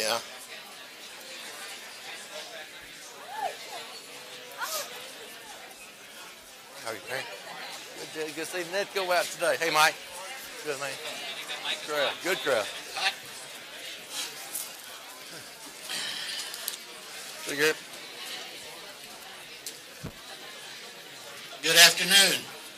Yeah. How are you, Frank? Good to see Ned go out today. Hey, Mike. Good, man. Crowd. Good crowd. See you. Good afternoon.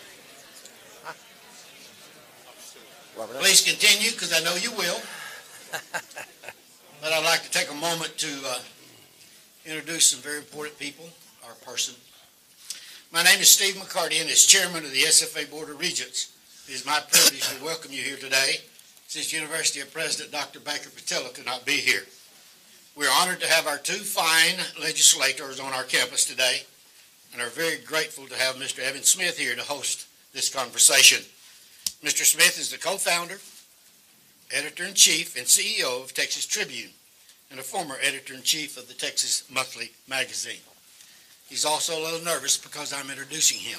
Please continue, because I know you will. But I'd like to take a moment to introduce some very important people, our person. My name is Steve McCarty, and as chairman of the SFA Board of Regents, it is my privilege to welcome you here today, since University of President Dr. Baker Patilla could not be here. We're honored to have our two fine legislators on our campus today, and are very grateful to have Mr. Evan Smith here to host this conversation. Mr. Smith is the co-founder, editor-in-chief, and CEO of Texas Tribune, and a former editor-in-chief of the Texas Monthly magazine. He's also a little nervous because I'm introducing him,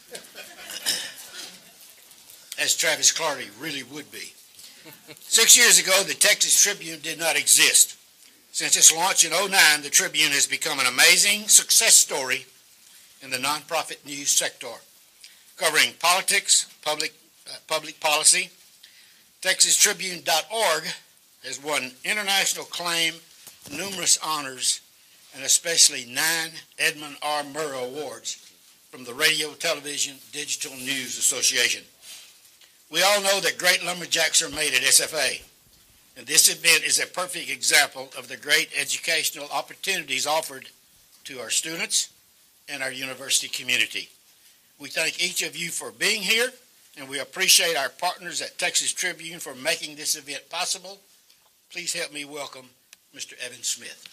as Travis Clardy really would be. 6 years ago, the Texas Tribune did not exist. Since its launch in 2009, the Tribune has become an amazing success story in the nonprofit news sector, covering politics, public policy. TexasTribune.org has won international acclaim, numerous honors, and especially 9 Edmund R. Murrow Awards from the Radio, Television, Digital News Association. We all know that great lumberjacks are made at SFA, and this event is a perfect example of the great educational opportunities offered to our students and our university community. We thank each of you for being here, and we appreciate our partners at Texas Tribune for making this event possible. Please help me welcome Mr. Evan Smith.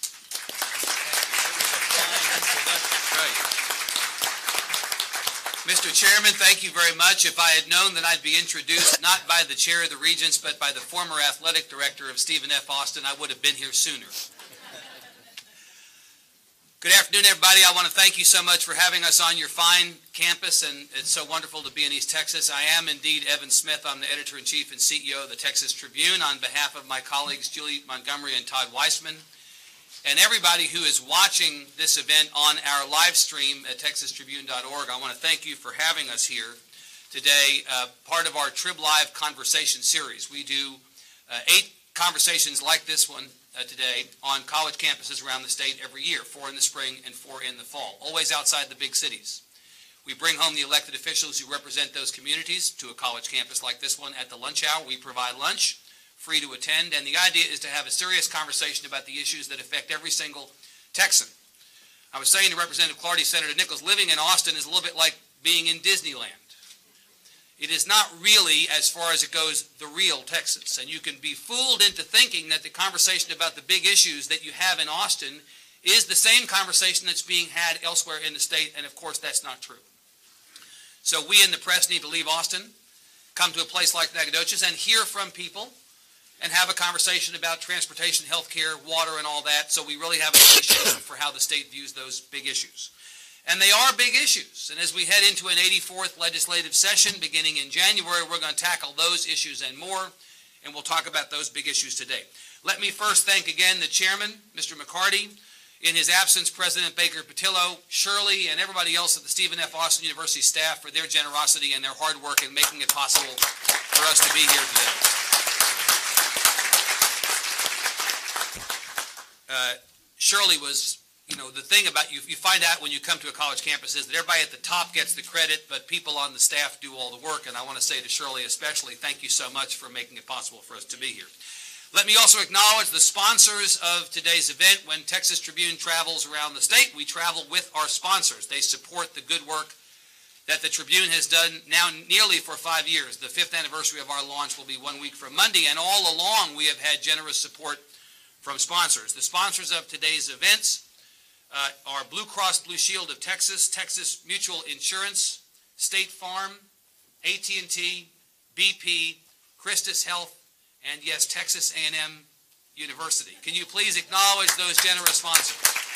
Mr. Chairman, thank you very much. If I had known that I'd be introduced not by the chair of the Regents, but by the former athletic director of Stephen F. Austin, I would have been here sooner. Good afternoon, everybody. I want to thank you so much for having us on your fine campus, and it's so wonderful to be in East Texas. I am indeed Evan Smith. I'm the editor-in-chief and CEO of the Texas Tribune. On behalf of my colleagues Julie Montgomery and Todd Weissman, and everybody who is watching this event on our live stream at TexasTribune.org, I want to thank you for having us here today, part of our Trib Live conversation series. We do 8 conversations like this one today on college campuses around the state every year, 4 in the spring and 4 in the fall, always outside the big cities. We bring home the elected officials who represent those communities to a college campus like this one at the lunch hour. We provide lunch, free to attend, and the idea is to have a serious conversation about the issues that affect every single Texan. I was saying to Representative Clardy, Senator Nichols, living in Austin is a little bit like being in Disneyland. It is not really, as far as it goes, the real Texas, and you can be fooled into thinking that the conversation about the big issues that you have in Austin is the same conversation that's being had elsewhere in the state, and of course that's not true. So we in the press need to leave Austin, come to a place like Nacogdoches, and hear from people, and have a conversation about transportation, health care, water, and all that, so we really have an appreciation for how the state views those big issues. And they are big issues, and as we head into an 84th legislative session beginning in January, we're going to tackle those issues and more, and we'll talk about those big issues today. Let me first thank again the chairman, Mr. McCarty, in his absence, President Baker Patillo, Shirley, and everybody else at the Stephen F. Austin University staff for their generosity and their hard work in making it possible for us to be here today. Shirley was, the thing about you find out when you come to a college campus is that everybody at the top gets the credit, but people on the staff do all the work, and I want to say to Shirley especially, thank you so much for making it possible for us to be here. Let me also acknowledge the sponsors of today's event. When Texas Tribune travels around the state, we travel with our sponsors. They support the good work that the Tribune has done now nearly for 5 years. The 5th anniversary of our launch will be 1 week from Monday, and all along we have had generous support from sponsors. The sponsors of today's events are Blue Cross Blue Shield of Texas, Texas Mutual Insurance, State Farm, AT&T, BP, Christus Health, and yes, Texas A&M University. Can you please acknowledge those generous sponsors?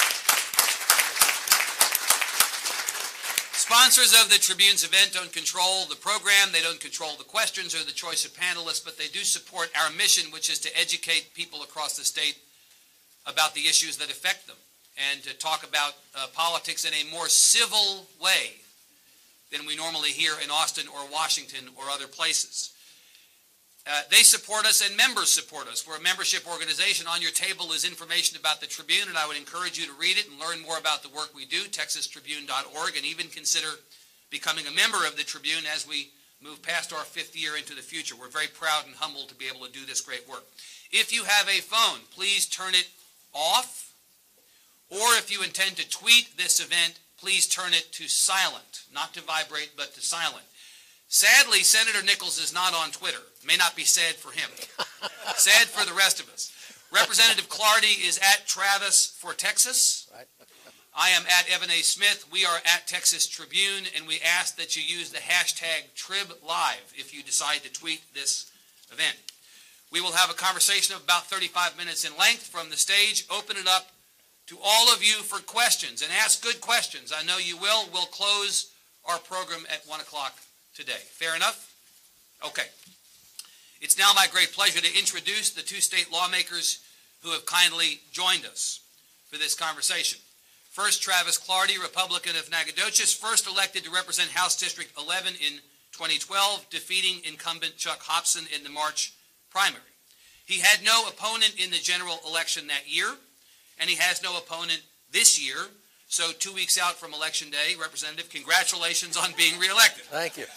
Sponsors of the Tribune's event don't control the program, they don't control the questions or the choice of panelists, but they do support our mission, which is to educate people across the state about the issues that affect them and to talk about politics in a more civil way than we normally hear in Austin or Washington or other places. They support us and members support us. We're a membership organization. On your table is information about the Tribune, and I would encourage you to read it and learn more about the work we do, texastribune.org, and even consider becoming a member of the Tribune as we move past our 5th year into the future. We're very proud and humbled to be able to do this great work. If you have a phone, please turn it off, or if you intend to tweet this event, please turn it to silent, not to vibrate, but to silent. Sadly, Senator Nichols is not on Twitter. May not be sad for him. Sad for the rest of us. Representative Clardy is at Travis for Texas. Right. I am at Evan A. Smith. We are at Texas Tribune, and we ask that you use the hashtag TribLive if you decide to tweet this event. We will have a conversation of about 35 minutes in length from the stage. Open it up to all of you for questions, and ask good questions. I know you will. We'll close our program at 1 o'clock today. Fair enough? Okay. It's now my great pleasure to introduce the 2 state lawmakers who have kindly joined us for this conversation. First, Travis Clardy, Republican of Nacogdoches, first elected to represent House District 11 in 2012, defeating incumbent Chuck Hobson in the March primary. He had no opponent in the general election that year, and he has no opponent this year. So 2 weeks out from Election Day, Representative, congratulations on being reelected. Thank you.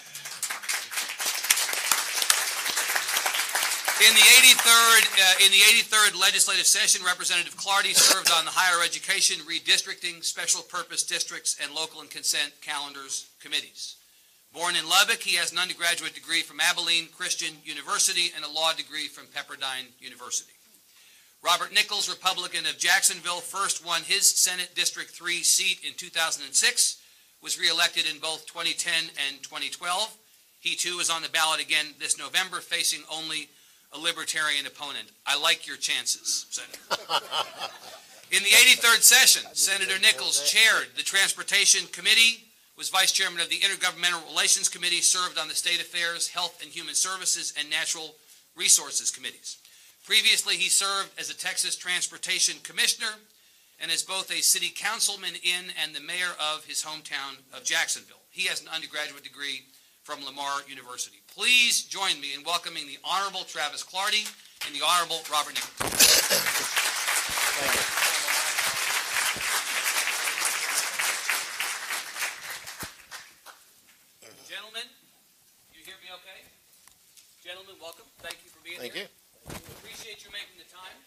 In the 83rd legislative session, Representative Clardy served on the Higher Education, Redistricting, Special Purpose Districts, and Local and Consent Calendars committees. Born in Lubbock, he has an undergraduate degree from Abilene Christian University and a law degree from Pepperdine University. Robert Nichols, Republican of Jacksonville, first won his Senate District 3 seat in 2006, was reelected in both 2010 and 2012. He too is on the ballot again this November, facing only a libertarian opponent. I like your chances, Senator. In the 83rd session, Senator Nichols chaired the Transportation Committee, was vice chairman of the Intergovernmental Relations Committee, served on the State Affairs, Health and Human Services, and Natural Resources Committees. Previously, he served as a Texas Transportation Commissioner and as both a city councilman in and the mayor of his hometown of Jacksonville. He has an undergraduate degree from Lamar University. Please join me in welcoming the Honorable Travis Clardy and the Honorable Robert Nichols. Thank you. Gentlemen, you hear me okay? Gentlemen, welcome. Thank you for being here. Thank you. Appreciate you making the time.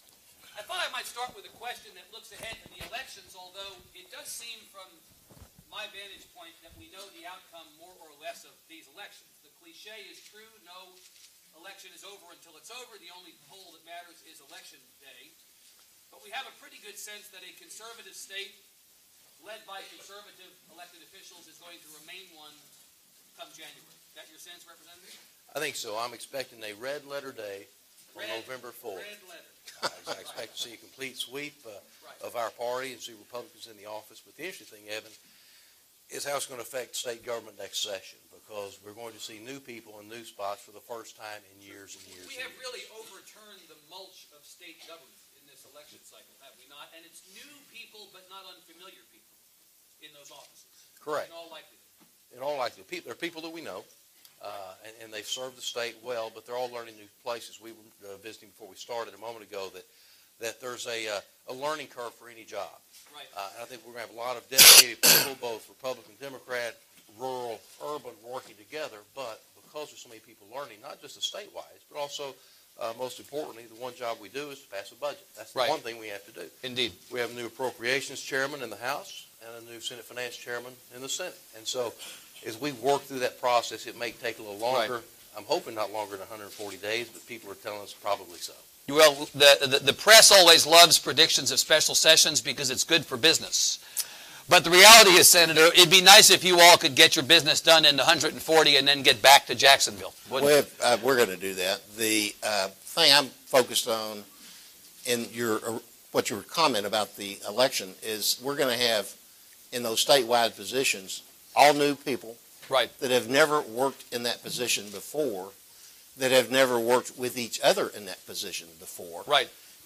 I thought I might start with a question that looks ahead to the elections, although it does seem from my vantage point that we know the outcome more or less of these elections. The cliche is true, no election is over until it's over. The only poll that matters is election day. But we have a pretty good sense that a conservative state led by conservative elected officials is going to remain one come January. Is that your sense, Representative? I think so. I'm expecting a red letter day on November 4th. Red letter. I expect to see a complete sweep of our party and see Republicans in the office. But the interesting thing, Evan, is how it's going to affect state government next session, because we're going to see new people in new spots for the first time in years and years. We have really overturned the mulch of state government in this election cycle, have we not? And it's new people, but not unfamiliar people in those offices. Correct. In all likelihood. In all likelihood, they're people that we know, and they've served the state well, but they're all learning new places. We were visiting before we started a moment ago that there's a learning curve for any job. Right. And I think we're going to have a lot of dedicated people, both Republican, Democrat, rural, urban, working together. But because there's so many people learning, not just the statewide, but also, most importantly, the one job we do is to pass a budget. That's the Right. one thing we have to do. Indeed. We have a new appropriations chairman in the House and a new Senate Finance chairman in the Senate. And so as we work through that process, it may take a little longer. Right. I'm hoping not longer than 140 days, but people are telling us probably so. Well, the press always loves predictions of special sessions because it's good for business. But the reality is, Senator, it'd be nice if you all could get your business done in 140 and then get back to Jacksonville. Well, we're going to do that. The thing I'm focused on in what your comment about the election is we're going to have in those statewide positions all new people Right. that have never worked in that position before, that have never worked with each other in that position before. Right.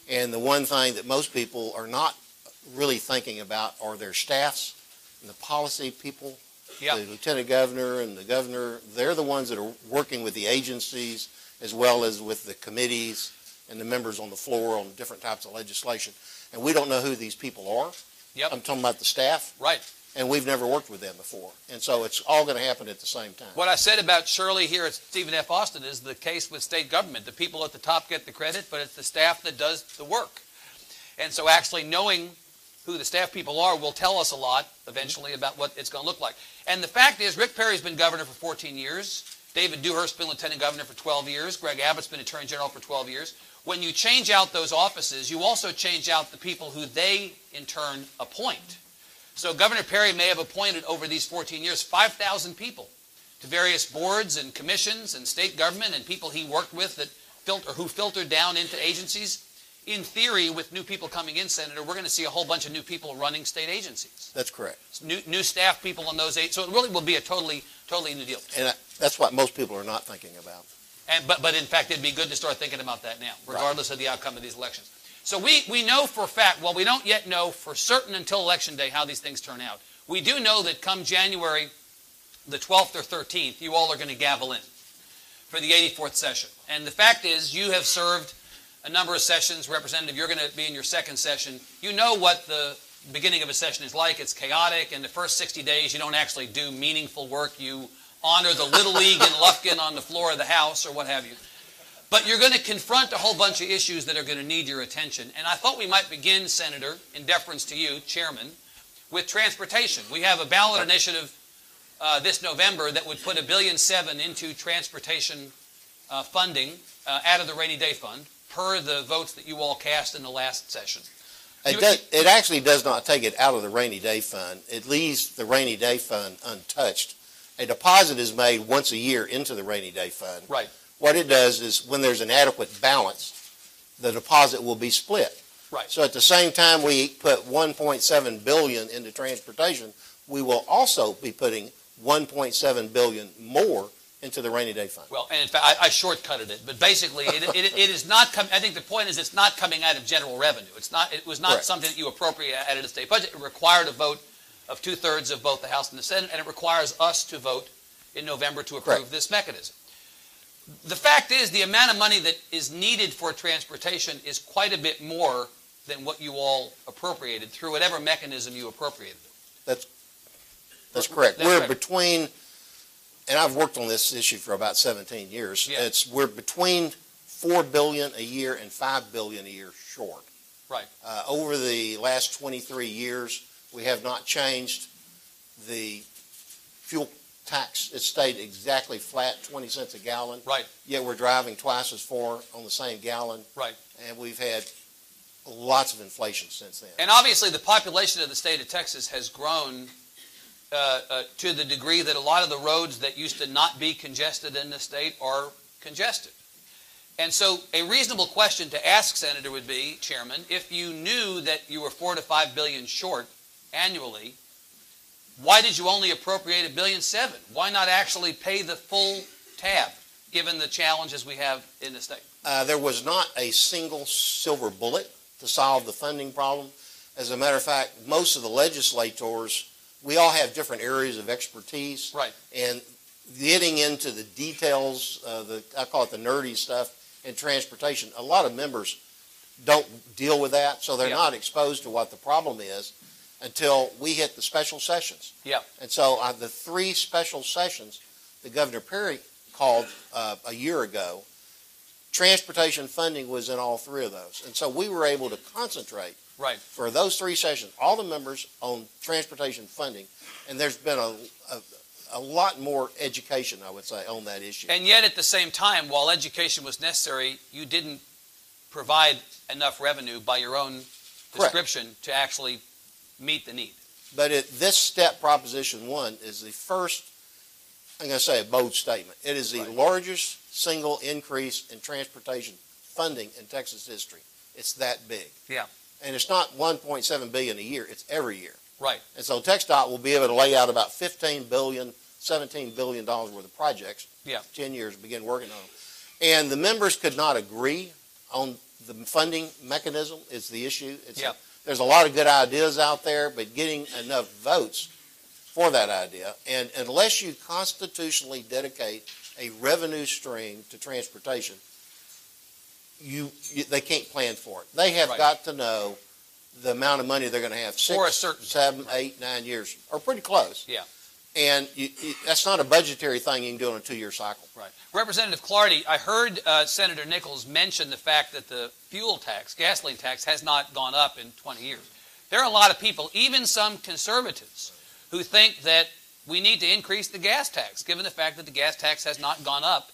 And the one thing that most people are not really thinking about are their staffs and the policy people. Yeah. The lieutenant governor and the governor, they're the ones that are working with the agencies as well as with the committees and the members on the floor on different types of legislation. And we don't know who these people are. Yep. I'm talking about the staff. Right. And we've never worked with them before. And so it's all going to happen at the same time. What I said about Shirley here at Stephen F. Austin is the case with state government. The people at the top get the credit, but it's the staff that does the work. And so actually knowing who the staff people are will tell us a lot eventually about what it's going to look like. And the fact is, Rick Perry's been governor for 14 years. David Dewhurst's been lieutenant governor for 12 years. Greg Abbott's been attorney general for 12 years. When you change out those offices, you also change out the people who they, in turn, appoint. So Governor Perry may have appointed over these 14 years 5,000 people to various boards and commissions and state government and people he worked with that who filtered down into agencies. In theory, with new people coming in, Senator, we're going to see a whole bunch of new people running state agencies. That's correct. New staff people in those so it really will be a totally new deal. And that's what most people are not thinking about. But in fact, it'd be good to start thinking about that now, regardless of the outcome of these elections. So we know for a fact, well, we don't yet know for certain until Election Day how these things turn out. We do know that come January the 12th or 13th, you all are going to gavel in for the 84th session. And the fact is, you have served a number of sessions. Representative, you're going to be in your second session. You know what the beginning of a session is like. It's chaotic. In the first 60 days, you don't actually do meaningful work. You honor the Little League in Lufkin on the floor of the House or what have you. But you're going to confront a whole bunch of issues that are going to need your attention. And I thought we might begin, Senator, in deference to you, Chairman, with transportation. We have a ballot initiative this November that would put $1.7 billion into transportation funding out of the rainy day fund, per the votes that you all cast in the last session. It actually does not take it out of the rainy day fund. It leaves the rainy day fund untouched. A deposit is made once a year into the rainy day fund. Right. What it does is when there's an adequate balance, the deposit will be split. Right. So at the same time we put $1.7 billion into transportation, we will also be putting $1.7 billion more into the rainy day fund. Well, and in fact, I shortcutted it, but basically, it is not coming. I think the point is, it's not coming out of general revenue. It was not Correct. something that you appropriate out of the state budget. It required a vote of 2/3 of both the House and the Senate, and it requires us to vote in November to approve Correct. this mechanism. The fact is, the amount of money that is needed for transportation is quite a bit more than what you all appropriated through whatever mechanism you appropriated. That's correct. That's We're right. between, and I've worked on this issue for about 17 years. Yeah. We're between $4 billion a year and $5 billion a year short. Right. Over the last 23 years, we have not changed the fuel tax. It stayed exactly flat, 20 cents a gallon. Right. Yet we're driving twice as far on the same gallon. Right. And we've had lots of inflation since then. And obviously, the population of the state of Texas has grown to the degree that a lot of the roads that used to not be congested in the state are congested. And so a reasonable question to ask, Senator, would be, Chairman, if you knew that you were $4 to $5 billion short annually, why did you only appropriate $1.7 billion? Why not actually pay the full tab, given the challenges we have in the state? There was not a single silver bullet to solve the funding problem. As a matter of fact, most of the legislators, we all have different areas of expertise. Right. And getting into the details, I call it the nerdy stuff in transportation, a lot of members don't deal with that, so they're not exposed to what the problem is until we hit the special sessions. Yeah. And so the 3 special sessions that Governor Perry called a year ago, transportation funding was in all 3 of those. And so we were able to concentrate for those 3 sessions, all the members on transportation funding, and there's been a lot more education, I would say, on that issue. And yet at the same time, while education was necessary, you didn't provide enough revenue by your own description to actually meet the need. But this step, Proposition 1, is the first, I'm going to say a bold statement. It is the largest single increase in transportation funding in Texas history. It's that big. Yeah. And it's not $1.7 billion a year, it's every year. Right. And so TxDOT will be able to lay out about $15 billion, $17 billion worth of projects. 10 years, begin working on them. And the members could not agree on the funding mechanism is the issue. Yeah. There's a lot of good ideas out there, but getting enough votes for that idea, and unless you constitutionally dedicate a revenue stream to transportation, they can't plan for it. They have Right. got to know the amount of money they're going to have For a 6, certain 7, 8, 9 years, or pretty close. Yeah. And that's not a budgetary thing you can do on a 2-year cycle. Right. Representative Clardy, I heard Senator Nichols mention the fact that the fuel tax, gasoline tax, has not gone up in 20 years. There are a lot of people, even some conservatives, who think that we need to increase the gas tax, given the fact that the gas tax has not gone up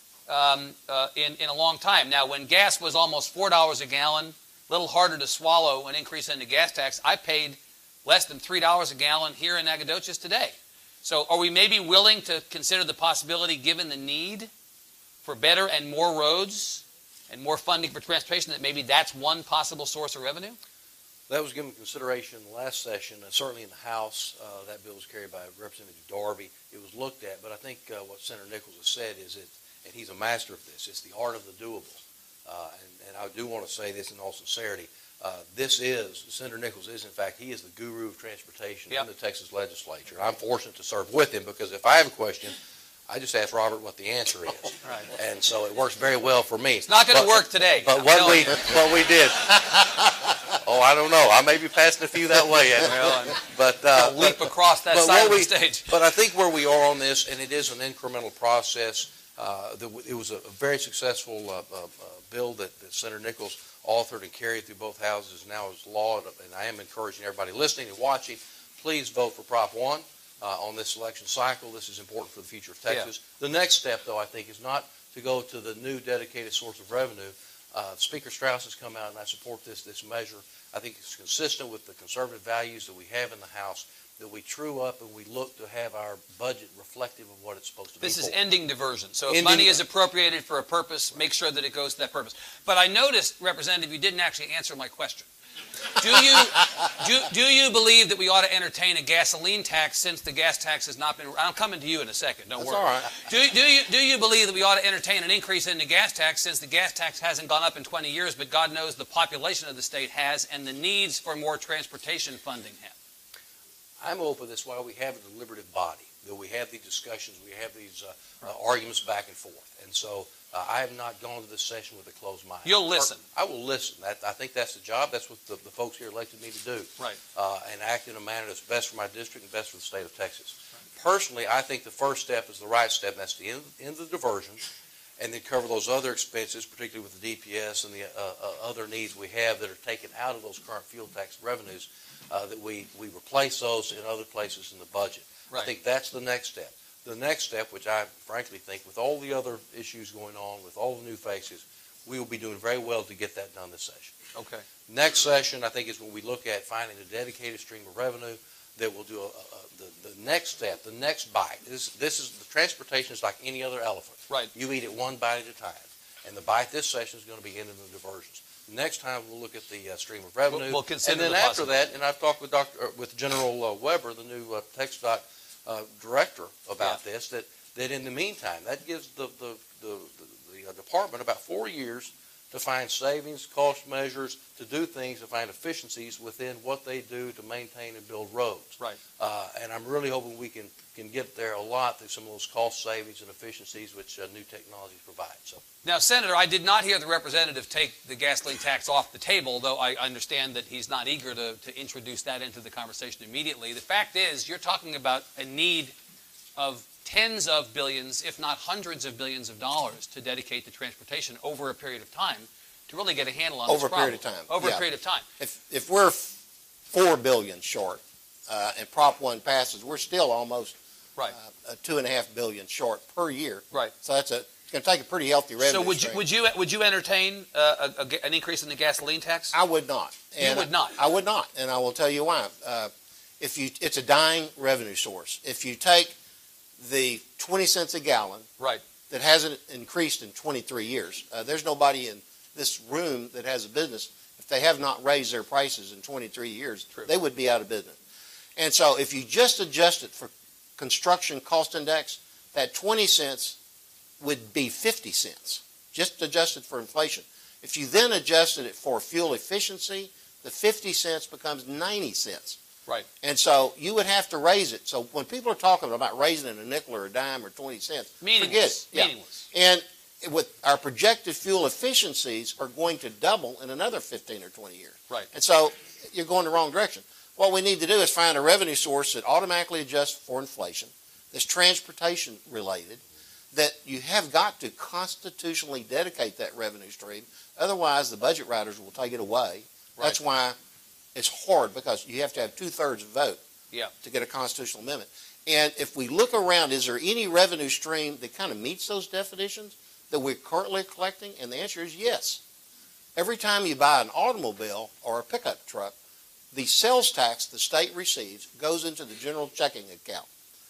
in a long time. Now, when gas was almost $4 a gallon, a little harder to swallow an increase in the gas tax, I paid less than $3 a gallon here in Nacogdoches today. So are we maybe willing to consider the possibility, given the need for better and more roads and more funding for transportation, that maybe that's one possible source of revenue? That was given consideration in the last session, certainly in the House. That bill was carried by Representative Darby. It was looked at, but I think what Senator Nichols has said is and he's a master of this, it's the art of the doable. And I do want to say this in all sincerity. Senator Nichols is, in fact, he is the guru of transportation in the Texas legislature. And I'm fortunate to serve with him because if I have a question, I just ask Robert what the answer is. Right. And so it works very well for me. It's not going to work today. But what we did, I don't know. I may be passing a few that way. But leap across that side of the stage. But I think where we are on this, and it is an incremental process, it was a very successful bill that Senator Nichols authored and carried through both houses, now is law, and I am encouraging everybody listening and watching, please vote for Prop 1 on this election cycle. This is important for the future of Texas. Yeah. The next step, though, I think, is not to go to the new dedicated source of revenue. Speaker Strauss has come out, and I support this measure. I think it's consistent with the conservative values that we have in the House, that we true up and we look to have our budget reflective of what it's supposed to be. This is ending diversion. So if money is appropriated for a purpose, make sure that it goes to that purpose. But I noticed, Representative, you didn't actually answer my question. Do you believe that we ought to entertain a gasoline tax since the gas tax has not been? I'm coming to you in a second. Don't worry. All right. Do you believe that we ought to entertain an increase in the gas tax since the gas tax hasn't gone up in 20 years, but God knows the population of the state has, and the needs for more transportation funding have? I'm open. That's why we have a deliberative body, that we have these discussions, we have these arguments back and forth. And so I have not gone to this session with a closed mind. You'll listen. I will listen. I think that's the job. That's what the folks here elected me to do. Right. And act in a manner that's best for my district and best for the state of Texas. Right. Personally, I think the first step is the right step, and that's the end of the diversion, and then cover those other expenses, particularly with the DPS and the other needs we have that are taken out of those current fuel tax revenues, that we replace those in other places in the budget. Right. I think that's the next step. The next step, which I frankly think with all the other issues going on, with all the new faces, we will be doing very well to get that done this session. Okay. Next session, I think, is when we look at finding a dedicated stream of revenue that will do the next step, the next bite. The transportation is like any other elephant. Right. You eat it one bite at a time. And the bite this session is going to be into the diversions. Next time we'll look at the stream of revenue. We'll consider and then after that, and I've talked with General Weber, the new TxDOT director, about this. That in the meantime, that gives the department about 4 years to find savings, cost measures, to do things, to find efficiencies within what they do to maintain and build roads. Right. And I'm really hoping we can get there a lot through some of those cost savings and efficiencies which new technologies provide. So. Now, Senator, I did not hear the representative take the gasoline tax off the table, though I understand that he's not eager to introduce that into the conversation immediately. The fact is, you're talking about a need of tens of billions, if not hundreds of billions of dollars to dedicate to transportation over a period of time to really get a handle on this problem. Over a period of time. Over a period of time. If we're $4 billion short and Prop 1 passes, we're still almost $2.5 billion short per year. Right. So it's going to take a pretty healthy revenue stream. So would you entertain an increase in the gasoline tax? I would not. You would not? I would not, and I will tell you why. It's a dying revenue source. If you take the 20 cents a gallon that hasn't increased in 23 years, there's nobody in this room that has a business. If they have not raised their prices in 23 years, they would be out of business. And so if you just adjust it for construction cost index, that 20 cents would be 50 cents, just adjusted for inflation. If you then adjusted it for fuel efficiency, the 50 cents becomes 90 cents. Right. And so you would have to raise it. So when people are talking about raising it a nickel or a dime or 20 cents, forget it. Yeah. Meaningless. And with our projected fuel efficiencies are going to double in another 15 or 20 years. Right. And so you're going the wrong direction. What we need to do is find a revenue source that automatically adjusts for inflation, that's transportation related, that you have got to constitutionally dedicate that revenue stream. Otherwise, the budget writers will take it away. Right. That's why it's hard, because you have to have 2/3 vote to get a constitutional amendment. And if we look around, is there any revenue stream that kind of meets those definitions that we're currently collecting? And the answer is yes. Every time you buy an automobile or a pickup truck, the sales tax the state receives goes into the general checking account.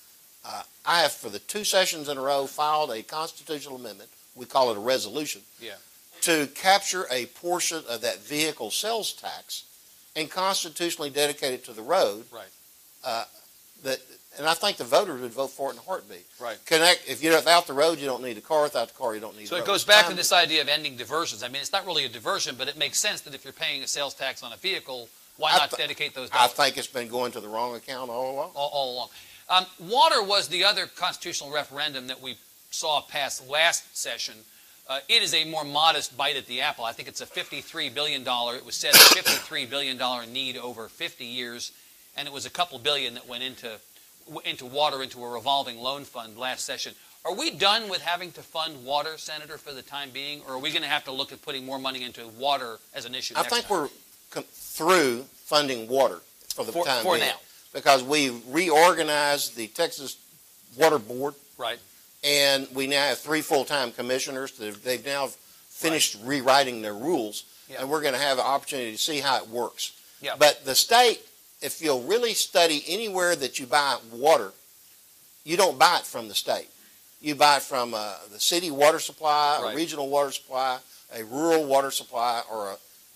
I have, for the 2 sessions in a row, filed a constitutional amendment, we call it a resolution, to capture a portion of that vehicle sales tax and constitutionally dedicate it to the road. Right. And I think the voters would vote for it in a heartbeat. Right. If you're without the road, you don't need a car. Without the car, you don't need So a it road. goes back to this idea of ending diversions. I mean, it's not really a diversion, but it makes sense that if you're paying a sales tax on a vehicle, why not dedicate those dollars? I think it's been going to the wrong account all along. All along. Water was the other constitutional referendum that we saw pass last session. It is a more modest bite at the apple. I think it's a $53 billion. It was said a $53 billion need over 50 years, and it was a couple billion that went into water, into a revolving loan fund last session. Are we done with having to fund water, Senator, for the time being, or are we going to have to look at putting more money into water as an issue I next think time? we're through funding water for the time being. For now. Because we reorganized the Texas Water Board. Right. And we now have 3 full-time commissioners. They've now finished rewriting their rules. Yeah. And we're going to have an opportunity to see how it works. Yeah. But the state, if you'll really study anywhere that you buy water, you don't buy it from the state. You buy it from the city water supply, Right. a regional water supply, a rural water supply, or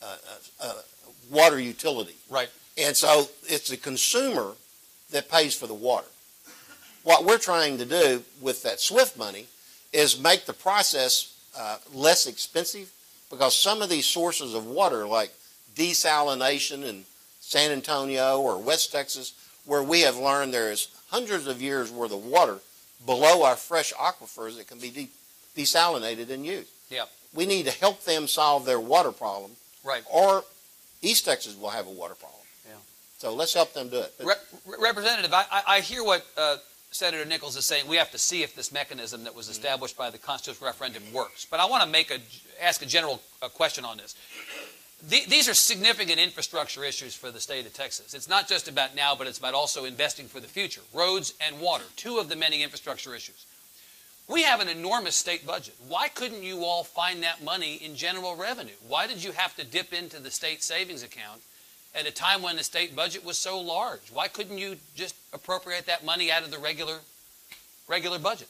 a water utility. Right. And so it's the consumer that pays for the water. What we're trying to do with that SWIFT money is make the process less expensive, because some of these sources of water, like desalination in San Antonio or West Texas, where we have learned there is hundreds of years worth of water below our fresh aquifers that can be desalinated and used. Yeah. We need to help them solve their water problem, Right. or East Texas will have a water problem. Yeah. So let's help them do it. Representative, I hear what Senator Nichols is saying. We have to see if this mechanism that was established by the constitutional referendum works. But I want to ask a general question on this. These are significant infrastructure issues for the state of Texas. It's not just about now, but it's about also investing for the future. Roads and water, 2 of the many infrastructure issues. We have an enormous state budget. Why couldn't you all find that money in general revenue? Why did you have to dip into the state savings account at a time when the state budget was so large? Why couldn't you just appropriate that money out of the regular budget?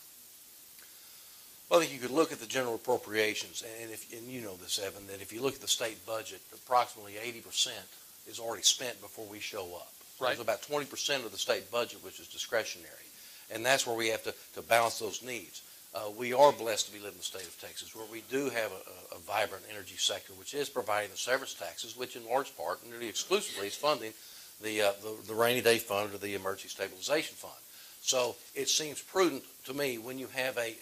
Well, I think you could look at the general appropriations, and you know this, Evan, that if you look at the state budget, approximately 80% is already spent before we show up. So Right. There's about 20% of the state budget which is discretionary, and that's where we have to balance those needs. We are blessed to be living in the state of Texas, where we do have a vibrant energy sector, which is providing the severance taxes, which in large part, nearly exclusively, is funding the rainy day fund or the emergency stabilization fund. So it seems prudent to me, when you have a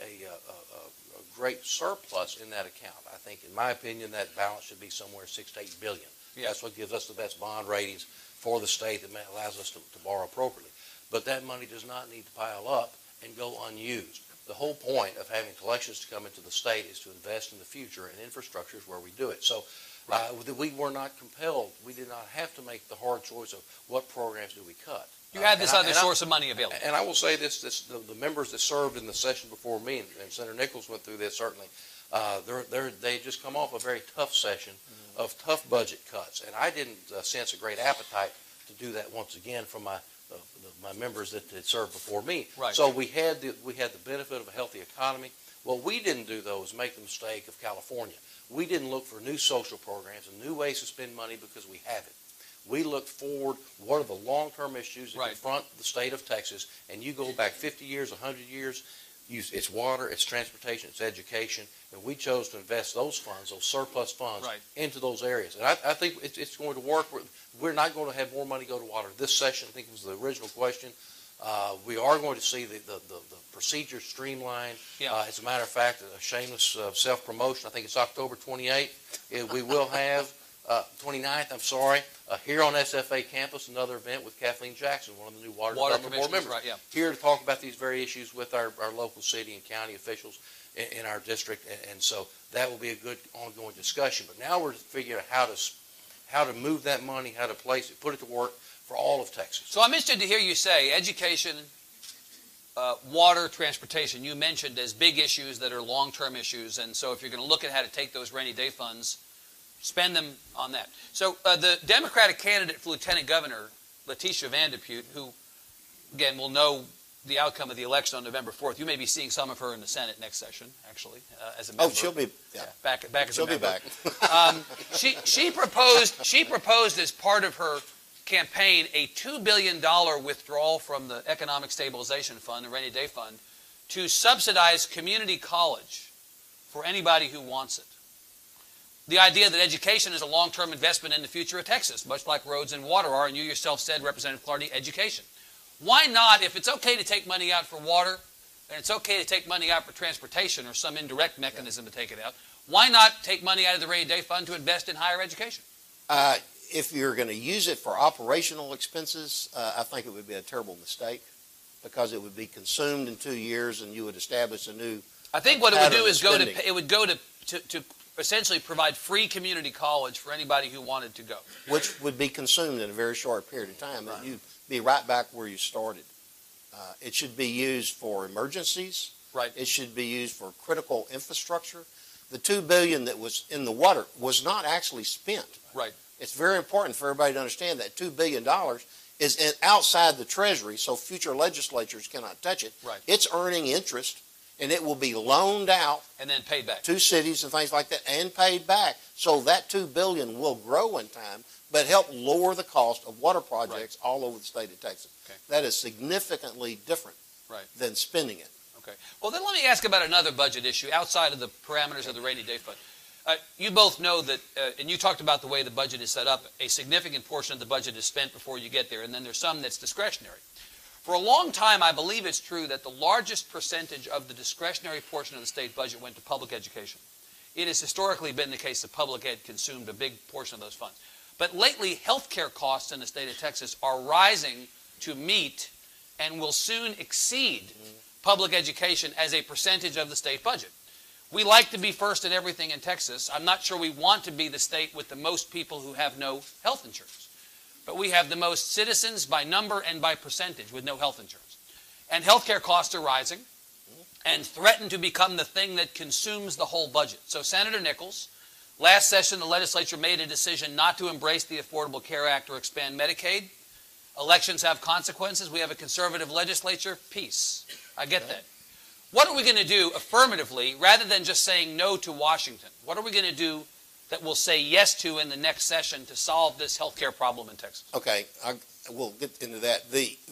great surplus in that account. I think, in my opinion, that balance should be somewhere $6 to $8 billion. Yeah. That's what gives us the best bond ratings for the state, that allows us to borrow appropriately. But that money does not need to pile up and go unused. The whole point of having collections to come into the state is to invest in the future, and infrastructure is where we do it. So we were not compelled. We did not have to make the hard choice of what programs do we cut. You had this other source of money available. And I will say this, the members that served in the session before me, and Senator Nichols went through this certainly, they just come off a very tough session of tough budget cuts. And I didn't sense a great appetite to do that once again from my members that had served before me. Right. So we had the benefit of a healthy economy. What we didn't do, though, is make the mistake of California. We didn't look for new social programs and new ways to spend money because we have it. We looked forward, what are the long-term issues that Right. confront the state of Texas, and you go back 50 years, 100 years, it's water, it's transportation, it's education, and we chose to invest those funds, those surplus funds, Right. into those areas. And I think it's going to work. We're not going to have more money go to water this session. I think it was the original question. We are going to see the procedure streamlined. Yeah. As a matter of fact, a shameless self-promotion, I think it's October 28th. We will have, 29th, I'm sorry, here on SFA campus, another event with Kathleen Jackson, one of the new Water Development Board members. Right, yeah. Here to talk about these very issues with our local city and county officials in our district. And so that will be a good ongoing discussion. But now we're figuring out how to move that money, how to place it, put it to work for all of Texas. So I'm interested to hear you say education, water, transportation, you mentioned as big issues that are long-term issues. And so if you're going to look at how to take those rainy day funds, spend them on that. So the Democratic candidate for Lieutenant Governor, Letitia Vanderpute, who, again, will know the outcome of the election on November 4th. You may be seeing some of her in the Senate next session, actually, as a member. Oh, she'll be, yeah. Back as She'll a member. be back. She proposed as part of her campaign a $2 billion withdrawal from the Economic Stabilization Fund, the Rainy Day Fund, to subsidize community college for anybody who wants it. The idea that education is a long-term investment in the future of Texas, much like roads and water are, and you yourself said, Representative Clardy, education. Why not, if it's okay to take money out for water, and it's okay to take money out for transportation or some indirect mechanism to take it out, why not take money out of the Rainy Day Fund to invest in higher education? If you're going to use it for operational expenses, I think it would be a terrible mistake because it would be consumed in 2 years and you would establish a new I think what it would do is pattern of go to essentially provide free community college for anybody who wanted to go. which would be consumed in a very short period of time, and you'd be right back where you started. It should be used for emergencies. Right. It should be used for critical infrastructure. The $2 billion that was in the water was not actually spent. Right. It's very important for everybody to understand that $2 billion is outside the Treasury, so future legislatures cannot touch it. Right. It's earning interest, and it will be loaned out And then paid back. to cities and things like that and paid back. So that $2 billion will grow in time, but help lower the cost of water projects all over the state of Texas. Okay. That is significantly different Right. than spending it. Okay. Well, then let me ask about another budget issue outside of the parameters of the Rainy Day Fund. You both know that, and you talked about the way the budget is set up, a significant portion of the budget is spent before you get there, and then there's some that's discretionary. For a long time, I believe it's true that the largest percentage of the discretionary portion of the state budget went to public education. It has historically been the case that public ed consumed a big portion of those funds. But lately, health care costs in the state of Texas are rising to meet and will soon exceed public education as a percentage of the state budget. We like to be first in everything in Texas. I'm not sure we want to be the state with the most people who have no health insurance. But we have the most citizens by number and by percentage with no health insurance. And healthcare costs are rising and threaten to become the thing that consumes the whole budget. So Senator Nichols, last session the legislature made a decision not to embrace the Affordable Care Act or expand Medicaid. Elections have consequences. We have a conservative legislature. Peace. I get that. What are we going to do affirmatively rather than just saying no to Washington? What are we going to do that we'll say yes to in the next session to solve this health care problem in Texas? Okay, we'll get into that.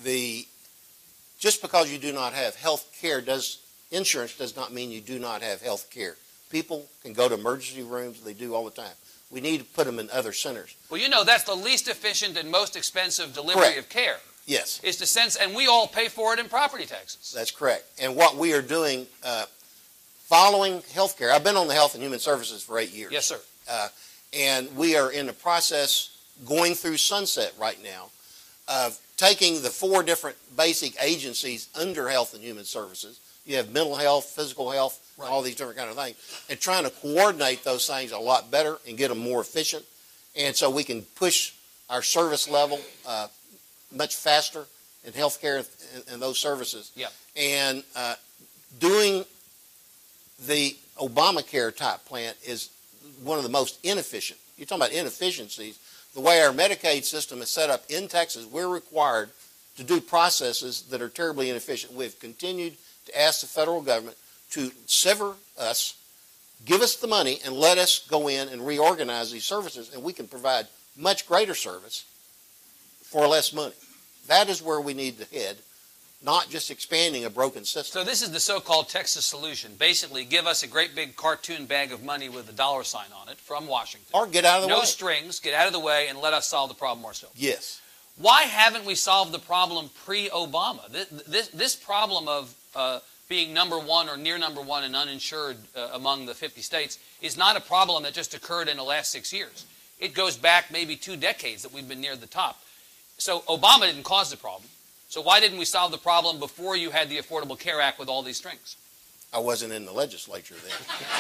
Just because you do not have health care insurance does not mean you do not have health care. People can go to emergency rooms. They do all the time. We need to put them in other centers. Well, you know, that's the least efficient and most expensive delivery Correct. of care. Yes. Is to sense, and we all pay for it in property taxes. That's correct. And what we are doing, following health care, I've been on the Health and Human Services for 8 years. Yes, sir. And we are in the process, going through sunset right now, of taking the 4 different basic agencies under Health and Human Services. You have mental health, physical health, Right. all these different kind of things, and trying to coordinate those things a lot better and get them more efficient. And so we can push our service level much faster in healthcare and those services. Yeah. And doing the Obamacare type plan is one of the most inefficient. You're talking about inefficiencies. The way our Medicaid system is set up in Texas, we're required to do processes that are terribly inefficient. We've continued to ask the federal government to sever us, give us the money, and let us go in and reorganize these services, and we can provide much greater service for less money. That is where we need to head. not just expanding a broken system. So this is the so-called Texas solution. Basically, give us a great big cartoon bag of money with a dollar sign on it from Washington. Or get out of the way. No strings, get out of the way, and let us solve the problem ourselves. Yes. Why haven't we solved the problem pre-Obama? This problem of being number one or near number one and uninsured among the 50 states is not a problem that just occurred in the last 6 years. It goes back maybe 2 decades that we've been near the top. So Obama didn't cause the problem. So why didn't we solve the problem before you had the Affordable Care Act with all these strings? I wasn't in the legislature then.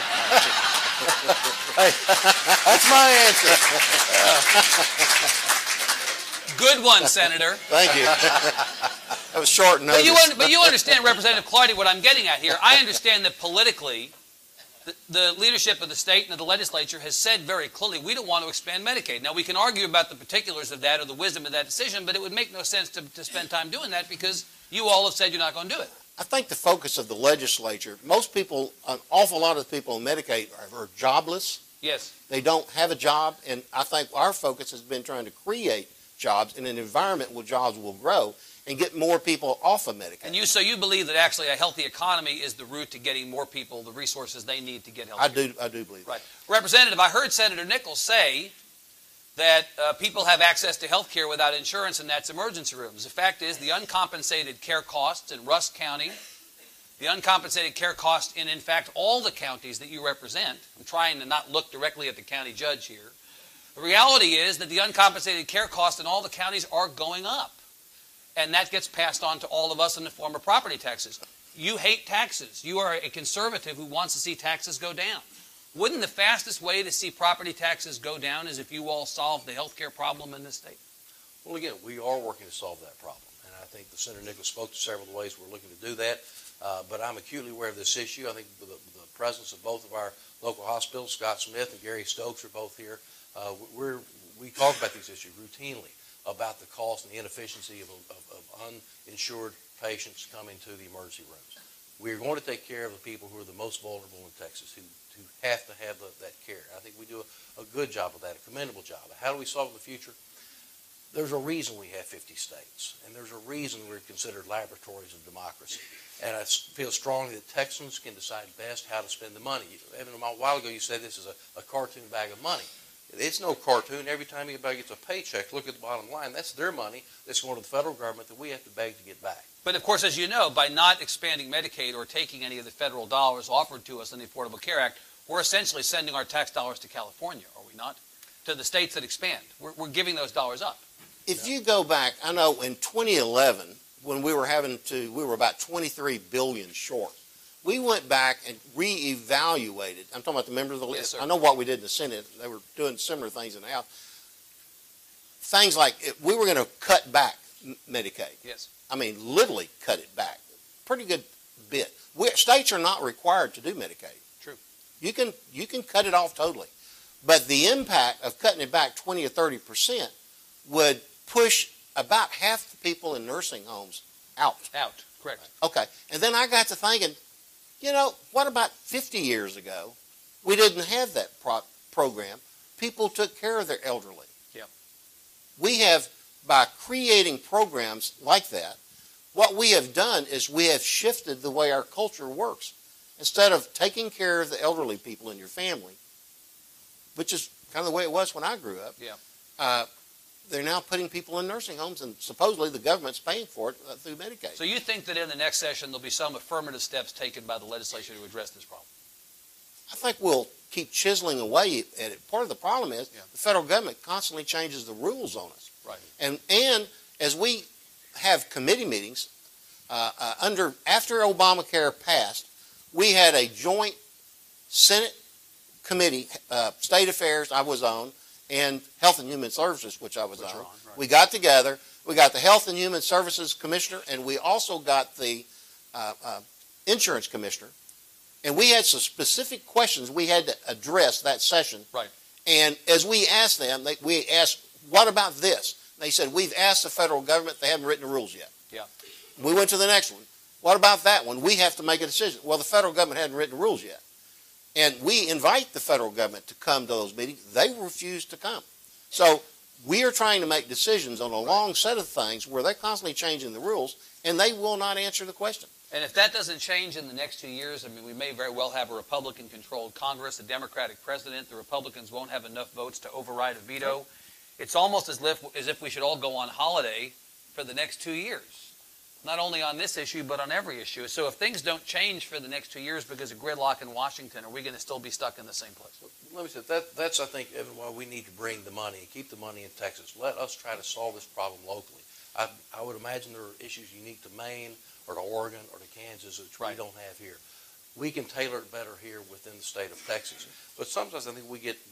Hey, that's my answer. Good one, Senator. Thank you. That was short notice. But you understand, Representative Clardy, what I'm getting at here. I understand that politically, the leadership of the state and of the legislature has said very clearly, we don't want to expand Medicaid. Now, we can argue about the particulars of that or the wisdom of that decision, but it would make no sense to spend time doing that because you all have said you're not going to do it. I think the focus of the legislature, most people, an awful lot of the people on Medicaid are jobless. Yes. They don't have a job, and I think our focus has been trying to create jobs in an environment where jobs will grow and get more people off of Medicaid. And so you believe that actually a healthy economy is the route to getting more people the resources they need to get health care. I do believe that. Right. Representative, I heard Senator Nichols say that people have access to health care without insurance, and that's emergency rooms. The fact is the uncompensated care costs in Rusk County, the uncompensated care costs in fact, all the counties that you represent, I'm trying to not look directly at the county judge here, the reality is that the uncompensated care costs in all the counties are going up. And that gets passed on to all of us in the form of property taxes. You hate taxes. You are a conservative who wants to see taxes go down. Wouldn't the fastest way to see property taxes go down is if you all solved the health care problem in this state? Well, again, we are working to solve that problem. And I think that Senator Nichols spoke to several of the ways we're looking to do that. But I'm acutely aware of this issue. I think the presence of both of our local hospitals, Scott Smith and Gary Stokes, are both here. We talk about these issues routinely, about the cost and the inefficiency of uninsured patients coming to the emergency rooms. We're going to take care of the people who are the most vulnerable in Texas, who have to have that care. I think we do a good job of that, a commendable job. How do we solve the future? There's a reason we have 50 states, and there's a reason we're considered laboratories of democracy. And I feel strongly that Texans can decide best how to spend the money. Evan, a while ago you said this is a cartoon bag of money. It's no cartoon. Every time anybody gets a paycheck, look at the bottom line. That's their money that's going to the federal government that we have to beg to get back. But of course, as you know, by not expanding Medicaid or taking any of the federal dollars offered to us in the Affordable Care Act, we're essentially sending our tax dollars to California, are we not? To the states that expand. We're giving those dollars up. If you go back, I know in 2011, when we were about 23 billion short. We went back and reevaluated. I'm talking about the members of the list. Yes, I know what we did in the Senate. They were doing similar things in the House. Things like we were going to cut back Medicaid. Yes. I mean, literally cut it back. Pretty good bit. States are not required to do Medicaid. True. You can cut it off totally. But the impact of cutting it back 20 or 30% would push about half the people in nursing homes out. Out, correct. Okay. And then I got to thinking, what about 50 years ago? We didn't have that program. People took care of their elderly. Yeah. We have, by creating programs like that, what we have done is we have shifted the way our culture works. Instead of taking care of the elderly people in your family, which is kind of the way it was when I grew up, they're now putting people in nursing homes, and supposedly the government's paying for it through Medicaid. So you think that in the next session there'll be some affirmative steps taken by the legislature to address this problem? I think we'll keep chiseling away at it. Part of the problem is the federal government constantly changes the rules on us. Right. And as we have committee meetings, after Obamacare passed, we had a joint Senate committee, State Affairs I was on, and Health and Human Services, which I was on. Right. We got together. We got the Health and Human Services Commissioner, and we also got the Insurance Commissioner. And we had some specific questions we had to address that session. Right. And as we asked them, we asked, what about this? They said, we've asked the federal government. They haven't written the rules yet. Yeah. We went to the next one. What about that one? We have to make a decision. Well, the federal government hadn't written the rules yet. And we invite the federal government to come to those meetings. They refuse to come. So We are trying to make decisions on a long set of things where they're constantly changing the rules, and they will not answer the question. And if that doesn't change in the next 2 years, I mean, we may very well have a Republican-controlled Congress, a Democratic president. The Republicans won't have enough votes to override a veto. It's almost as if we should all go on holiday for the next 2 years, not only on this issue, but on every issue. So if things don't change for the next 2 years because of gridlock in Washington, are we going to still be stuck in the same place? Let me say, that's, I think, Evan, why we need to bring the money and keep the money in Texas. Let us try to solve this problem locally. I would imagine there are issues unique to Maine or to Oregon or to Kansas which we don't have here. We can tailor it better here within the state of Texas. But sometimes I think we get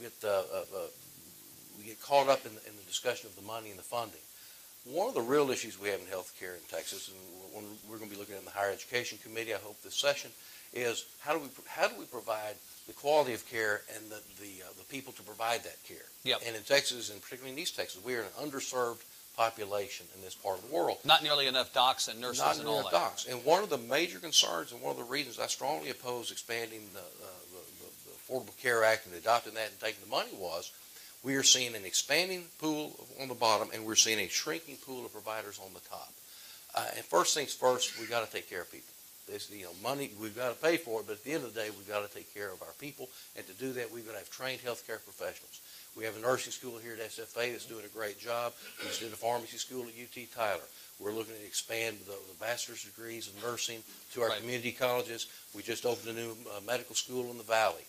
caught up in the discussion of the money and the funding. One of the real issues we have in health care in Texas, and one we're going to be looking at in the Higher Education Committee, I hope this session, is how do we provide the quality of care and the people to provide that care. Yep. And in Texas, and particularly in East Texas, we are an underserved population in this part of the world. Not nearly enough docs and nurses and all that. Docs. And one of the major concerns and one of the reasons I strongly oppose expanding the Affordable Care Act and adopting that and taking the money was we are seeing an expanding pool on the bottom and we're seeing a shrinking pool of providers on the top. And first things first, we've got to take care of people. This, money, we've got to pay for it, but at the end of the day, we've got to take care of our people. And to do that, we've got to have trained healthcare professionals. We have a nursing school here at SFA that's doing a great job. We just did a pharmacy school at UT Tyler. We're looking to expand the bachelor's degrees of nursing to our community colleges. We just opened a new medical school in the Valley.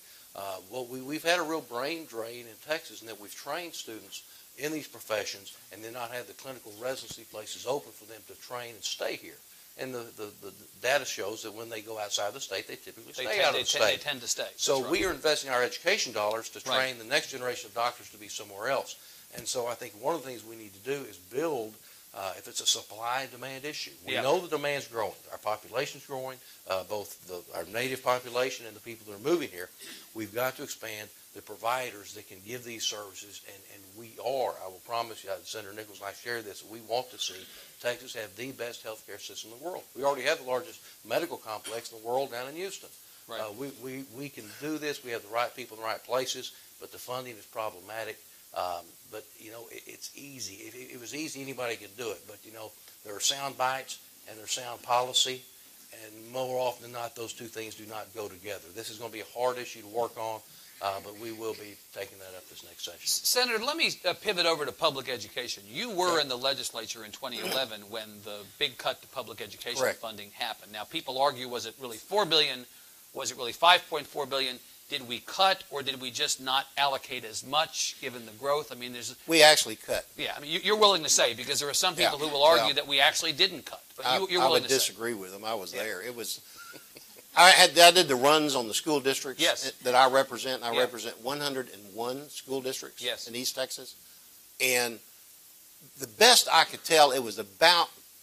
We've had a real brain drain in Texas in that we've trained students in these professions and then not had the clinical residency places open for them to train and stay here. And the data shows that when they go outside the state, they typically stay out of the state. They tend to stay. So we are investing our education dollars to train the next generation of doctors to be somewhere else. And so I think one of the things we need to do is build, if it's a supply and demand issue. We know the demand's growing. Our population's growing, both our native population and the people that are moving here. We've got to expand the providers that can give these services, and we are. I will promise you, Senator Nichols and I share this, we want to see Texas have the best health care system in the world. We already have the largest medical complex in the world down in Houston. Right. We can do this. We have the right people in the right places, but the funding is problematic. But, it's easy. If it was easy, anybody could do it. But, there are sound bites and there's sound policy, and more often than not, those two things do not go together. This is going to be a hard issue to work on. But we will be taking that up this next session. Senator, let me pivot over to public education. You were in the legislature in 2011 when the big cut to public education funding happened. Now, people argue, was it really $4 billion? Was it really $5.4 billion? Did we cut, or did we just not allocate as much given the growth? I mean, we actually cut. Yeah, I mean, you're willing to say, because there are some people who will argue that we actually didn't cut. But you're willing to say. I would disagree with them. I was there. It was. I did the runs on the school districts that I represent. I represent 101 school districts in East Texas. And the best I could tell, it was about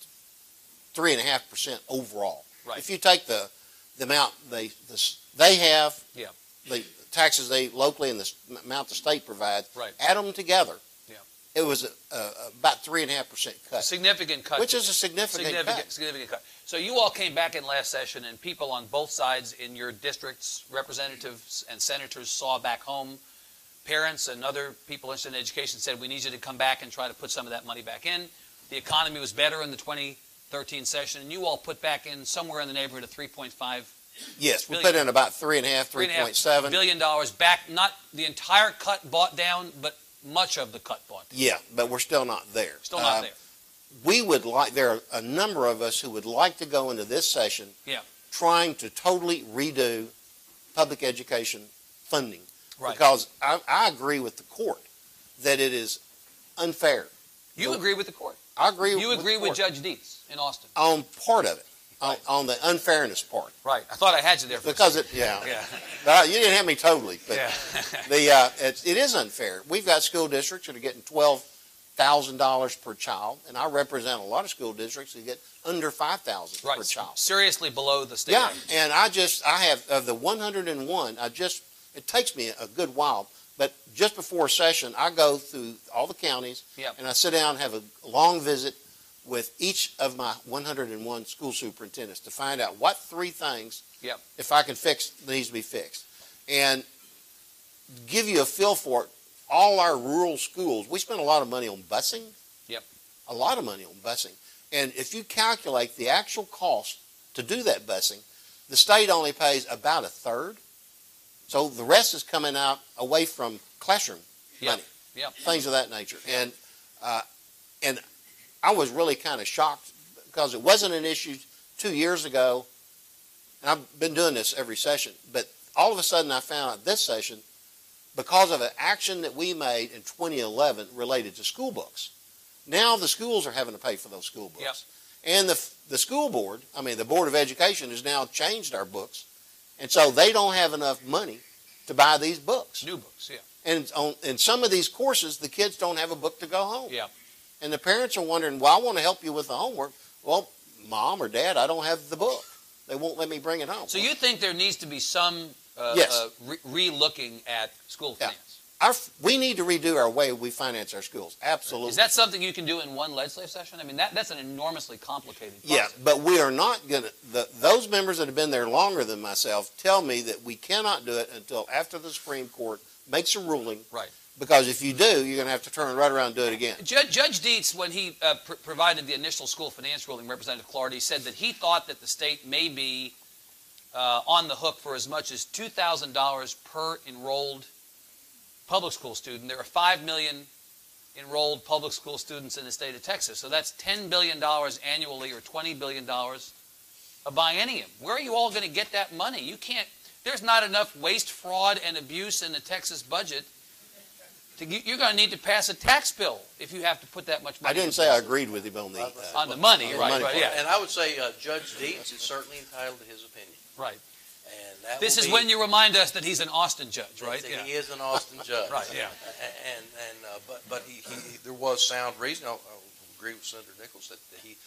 3.5% overall. Right. If you take the amount they have, the taxes they locally and the amount the state provides, add them together, it was about 3.5% cut. A significant cut. Which is a significant cut. Significant cut. So you all came back in last session, and people on both sides in your districts, representatives and senators, saw back home. Parents and other people interested in education said, we need you to come back and try to put some of that money back in. The economy was better in the 2013 session, and you all put back in somewhere in the neighborhood of $3.5 Yes, we put in about $3.7 billion back, not the entire cut bought down, but much of the cut bought down. Yeah, but we're still not there. Still not there. We would like, there are a number of us who would like to go into this session trying to totally redo public education funding. Right. Because I agree with the court that it is unfair. You agree with the court? I agree with the court. You agree with Judge Dietz in Austin? On part of it. Right. On the unfairness part. Right. I thought I had you there for because it, you didn't have me totally. But it is unfair. We've got school districts that are getting $12,000 per child, and I represent a lot of school districts that get under $5,000 per child. Seriously below the state average. And I have, of the 101, it takes me a good while, but just before a session, I go through all the counties, and I sit down and have a long visit with each of my 101 school superintendents to find out what three things, if I can fix, needs to be fixed. And give you a feel for it, all our rural schools, we spend a lot of money on busing. Yep. A lot of money on busing. And if you calculate the actual cost to do that busing, the state only pays about a third. So the rest is coming out away from classroom money, things of that nature. And I was really kind of shocked because it wasn't an issue 2 years ago. And I've been doing this every session, but all of a sudden I found out this session, because of an action that we made in 2011 related to school books. Now the schools are having to pay for those school books. Yep. And the school board, the Board of Education has now changed our books. And so they don't have enough money to buy these books. New books, yeah. And in some of these courses, the kids don't have a book to go home. Yeah. And the parents are wondering, well, I want to help you with the homework. Well, Mom or Dad, I don't have the book. They won't let me bring it home. So you think there needs to be some Yes. re-looking at school finance? We need to redo our way we finance our schools. Absolutely. Is that something you can do in one legislative session? I mean, that's an enormously complicated process. Yeah, but we are not going to, those members that have been there longer than myself tell me that we cannot do it until after the Supreme Court makes a ruling. Right. Because if you do, you're going to have to turn right around and do it again. Judge Dietz, when he provided the initial school finance ruling, Representative Clardy said that he thought that the state may be on the hook for as much as $2,000 per enrolled public school student. There are 5 million enrolled public school students in the state of Texas. So that's $10 billion annually or $20 billion a biennium. Where are you all going to get that money? You can't, there's not enough waste, fraud, and abuse in the Texas budget. You're going to need to pass a tax bill if you have to put that much money. I didn't say I agreed with him on the money, right, yeah. And I would say Judge Dietz is certainly entitled to his opinion. Right. And that this is when you remind us that he's an Austin judge, right? Yeah. He is an Austin judge. Right, yeah. But there was sound reason. I agree with Senator Nichols that he,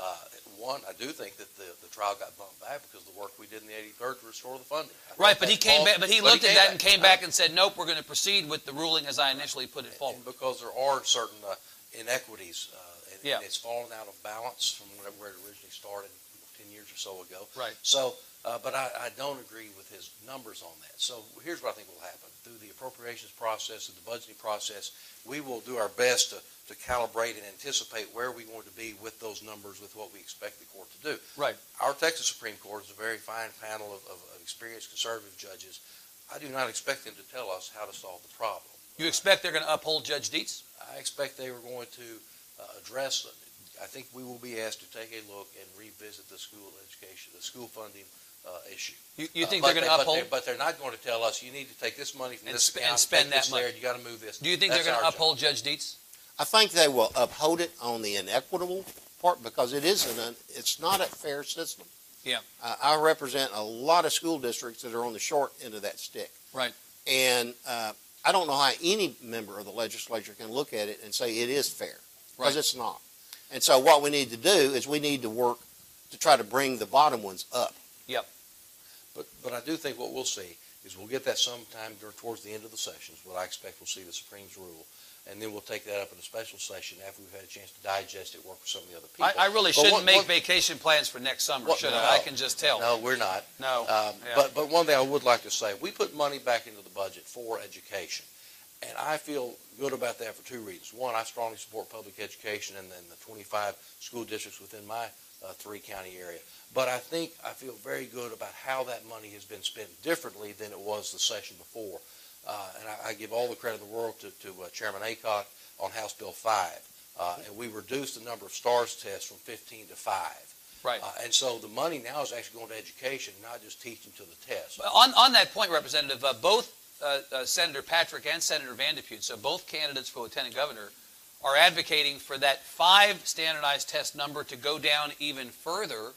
I do think that the trial got bumped back because of the work we did in the 83rd to restore the funding. Right, but he came back. But he looked at that and came back and said, "Nope, we're going to proceed with the ruling as I initially put it forward." And because there are certain inequities, and it's fallen out of balance from where it originally started 10 years or so ago. Right. So, but I don't agree with his numbers on that. So here's what I think will happen. Through the appropriations process and the budgeting process, we will do our best to calibrate and anticipate where we're going to be with those numbers with what we expect the court to do. Right. Our Texas Supreme Court is a very fine panel of experienced conservative judges. I do not expect them to tell us how to solve the problem. You expect they're going to uphold Judge Dietz? I expect they were going to address it. I think we will be asked to take a look and revisit the school education, the school funding issue. You think they're going to uphold? But they're not going to tell us you need to take this money from this account and spend that money. You got to move this. Do you think they're going to uphold Judge Dietz? I think they will uphold it on the inequitable part because it's not a fair system. Yeah. I represent a lot of school districts that are on the short end of that stick. Right. And I don't know how any member of the legislature can look at it and say it is fair because it's not. And so what we need to do is we need to work to try to bring the bottom ones up. Yep. But I do think what we'll see is we'll get that sometime towards the end of the sessions. What I expect we'll see the Supreme's rule. And then we'll take that up in a special session after we've had a chance to digest it, work with some of the other people. I really shouldn't make vacation plans for next summer, should I? I can just tell. No, we're not. No. But one thing I would like to say, we put money back into the budget for education. And I feel good about that for two reasons. One, I strongly support public education and then the 25 school districts within my three-county area. But I feel very good about how that money has been spent differently than it was the session before. And I give all the credit in the world to Chairman Aycock on House Bill 5. And we reduced the number of STARS tests from 15 to 5. Right. And so the money now is actually going to education, not just teaching to the test. On that point, Representative, both Senator Patrick and Senator Vandepute, so both candidates for lieutenant governor, are advocating for that 5 standardized test number to go down even further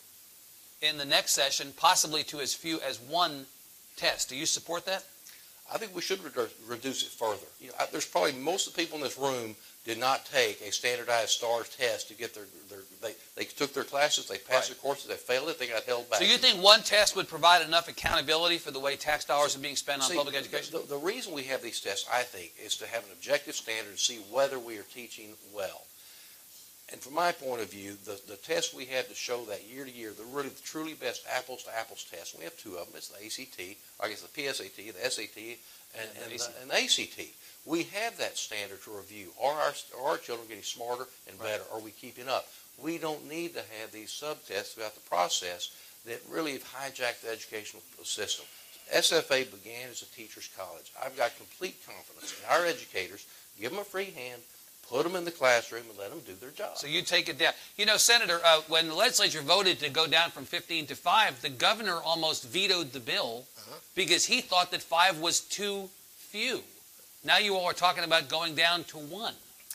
in the next session, possibly to as few as 1 test. Do you support that? I think we should reduce it further. There's probably most of the people in this room did not take a standardized STARS test to get they took their classes, they passed their courses, they failed it, they got held back. So you think 1 test would provide enough accountability for the way tax dollars are being spent on public education? The reason we have these tests, I think, is to have an objective standard to see whether we are teaching well. And from my point of view, the tests we have to show that year to year, the truly best apples to apples tests, we have two of them. It's the ACT, I guess the PSAT, the SAT, and the ACT. We have that standard to review. Are our children getting smarter and better? Are we keeping up? We don't need to have these sub-tests throughout the process that really have hijacked the educational system. SFA began as a teacher's college. I've got complete confidence in our educators. Give them a free hand, put them in the classroom, and let them do their job. So you take it down. You know, Senator, when the legislature voted to go down from 15 to 5, the governor almost vetoed the bill because he thought that 5 was too few. Now you all are talking about going down to 1.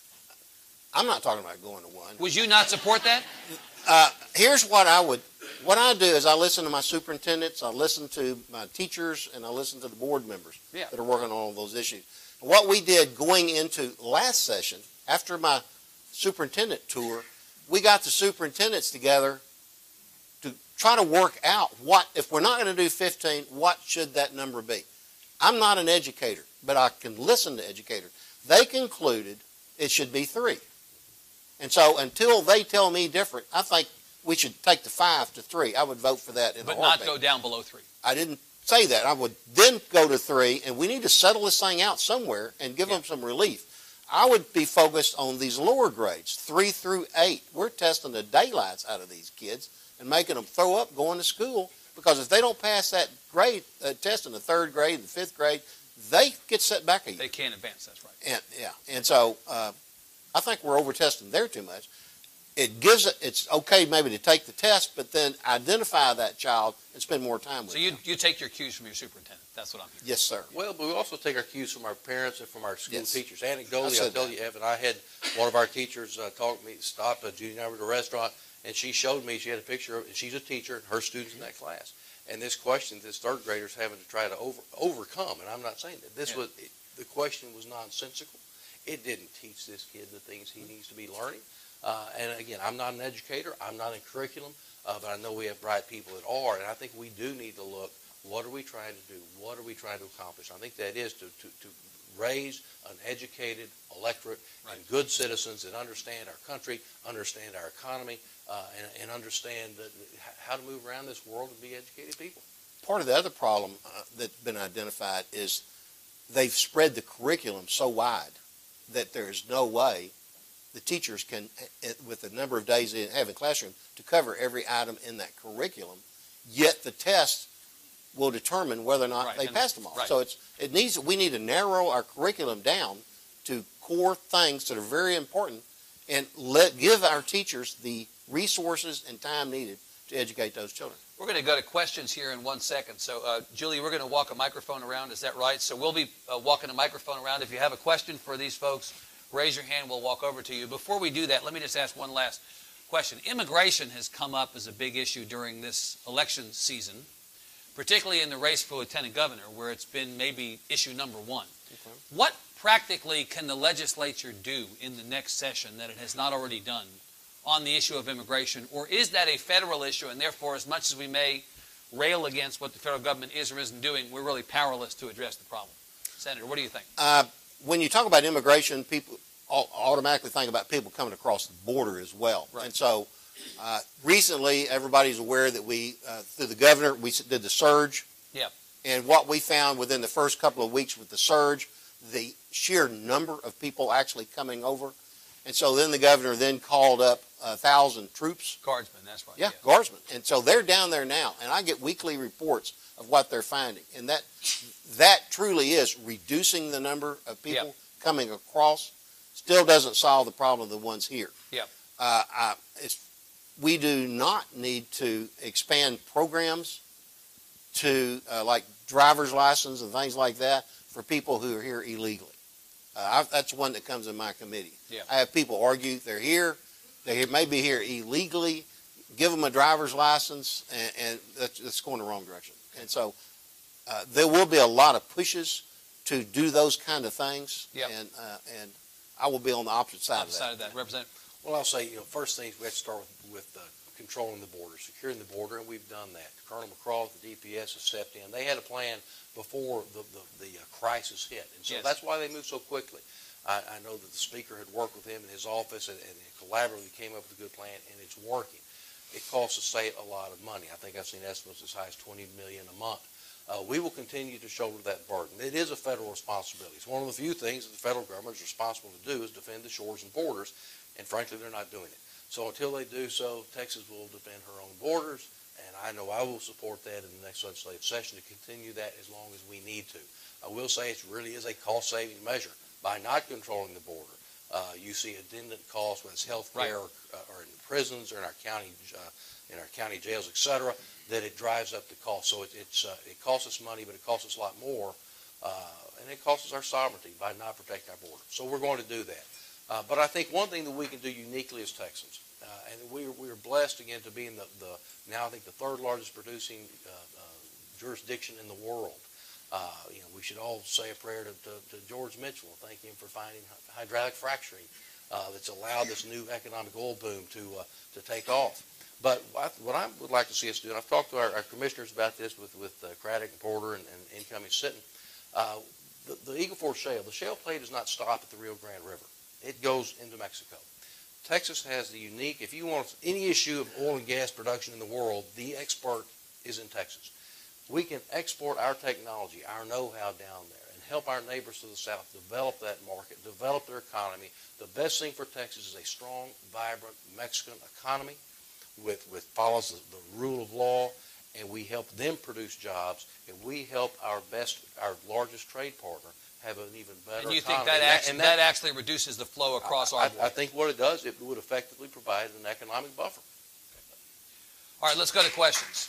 I'm not talking about going to 1. Would you not support that? Here's what I do is I listen to my superintendents, I listen to my teachers, and I listen to the board members that are working on all those issues. What we did going into last session, after my superintendent tour, we got the superintendents together to try to work out what, if we're not going to do 15, what should that number be? I'm not an educator, but I can listen to educators. They concluded it should be 3. And so until they tell me different, I think we should take the 5 to 3. I would vote for that in a heartbeat. But not go down below 3. I didn't say that. I would then go to 3, and we need to settle this thing out somewhere and give them some relief. I would be focused on these lower grades, 3 through 8. We're testing the daylights out of these kids and making them throw up going to school, because if they don't pass that grade test in the 3rd grade and the 5th grade, they get set back a year. They can't advance, that's right. And so I think we're over-testing there too much. It's okay maybe to take the test, but then identify that child and spend more time with them. So you take your cues from your superintendent. That's what I'm hearing. Yes, sir. Well, but we also take our cues from our parents and from our school teachers. Anecdotally, I I'll tell you, Evan, I had one of our teachers talk to me, stop Judy and I were at a restaurant, and she showed me, she had a picture of, she's a teacher, and her students in that class. And this question, this 3rd grader's having to try to overcome, and I'm not saying that. The question was nonsensical. It didn't teach this kid the things he needs to be learning. And again, I'm not an educator. I'm not in curriculum, but I know we have bright people that are. And I think we do need to look, what are we trying to do? What are we trying to accomplish? I think that is to raise an educated electorate and good citizens that understand our country, understand our economy, and understand how to move around this world and be educated people. Part of the other problem that's been identified is they've spread the curriculum so wide that there is no way the teachers can, with the number of days they have in classroom, to cover every item in that curriculum, yet the test will determine whether or not they passed them all. So we need to narrow our curriculum down to core things that are very important and give our teachers the resources and time needed to educate those children. We're going to go to questions here in 1 second. So, Julie, we're going to walk a microphone around. Is that right? So we'll be walking a microphone around. If you have a question for these folks, raise your hand. We'll walk over to you. Before we do that, let me just ask one last question. Immigration has come up as a big issue during this election season, particularly in the race for lieutenant governor, where it's been maybe issue number 1. Okay. What practically can the legislature do in the next session that it has not already done on the issue of immigration? Or is that a federal issue, and therefore, as much as we may rail against what the federal government is or isn't doing, we're really powerless to address the problem? Senator, what do you think? When you talk about immigration, people automatically think about people coming across the border as well. Right. And so recently, everybody's aware that we, through the governor, we did the surge. Yeah. And what we found within the first couple of weeks with the surge, the sheer number of people actually coming over. And so then the governor then called up 1,000 troops. Guardsmen, that's right. Yeah, guardsmen. And so they're down there now, and I get weekly reports of what they're finding. And that truly is reducing the number of people coming across. Still doesn't solve the problem of the ones here. Yeah. We do not need to expand programs to like driver's license and things like that for people who are here illegally. That's one that comes in my committee. Yeah. I have people argue they're here, they may be here illegally, give them a driver's license, and that's going the wrong direction. And so there will be a lot of pushes to do those kind of things, and I will be on the opposite side of that. Representative? Well, I'll say, first things we have to start with controlling the border, securing the border, and we've done that. Colonel McCraw, the DPS, has stepped in. They had a plan before the crisis hit, and so that's why they moved so quickly. I know that the speaker had worked with him in his office and collaboratively came up with a good plan, and it's working. It costs the state a lot of money. I think I've seen estimates as high as $20 million a month. We will continue to shoulder that burden. It is a federal responsibility. It's one of the few things that the federal government is responsible to do is defend the shores and borders, and frankly, they're not doing it. So until they do so, Texas will defend her own borders, and I know I will support that in the next legislative session to continue that as long as we need to. I will say it really is a cost-saving measure. By not controlling the border, you see attendant costs, whether it's health care or in the prisons or in our county jails, et cetera, that it drives up the cost. So it costs us money, but it costs us a lot more, and it costs us our sovereignty by not protecting our border. So we're going to do that. But I think one thing that we can do uniquely as Texans, and we are blessed again to be in now I think the third largest producing jurisdiction in the world. We should all say a prayer to George Mitchell, thank him for finding hydraulic fracturing that's allowed this new economic oil boom to take off. But what I would like to see us do, and I've talked to our commissioners about this with Craddock and Porter and incoming sitting, the Eagle Ford Shale, the shale play does not stop at the Rio Grande River. It goes into Mexico. Texas has the unique, if you want any issue of oil and gas production in the world, the expert is in Texas. We can export our technology, our know-how down there, and help our neighbors to the south develop that market, develop their economy. The best thing for Texas is a strong, vibrant Mexican economy with follows the rule of law, and we help them produce jobs, and we help our largest trade partner have an even better economy. And you think that actually reduces the flow across our border? I think what it does, it would effectively provide an economic buffer. All right, let's go to questions.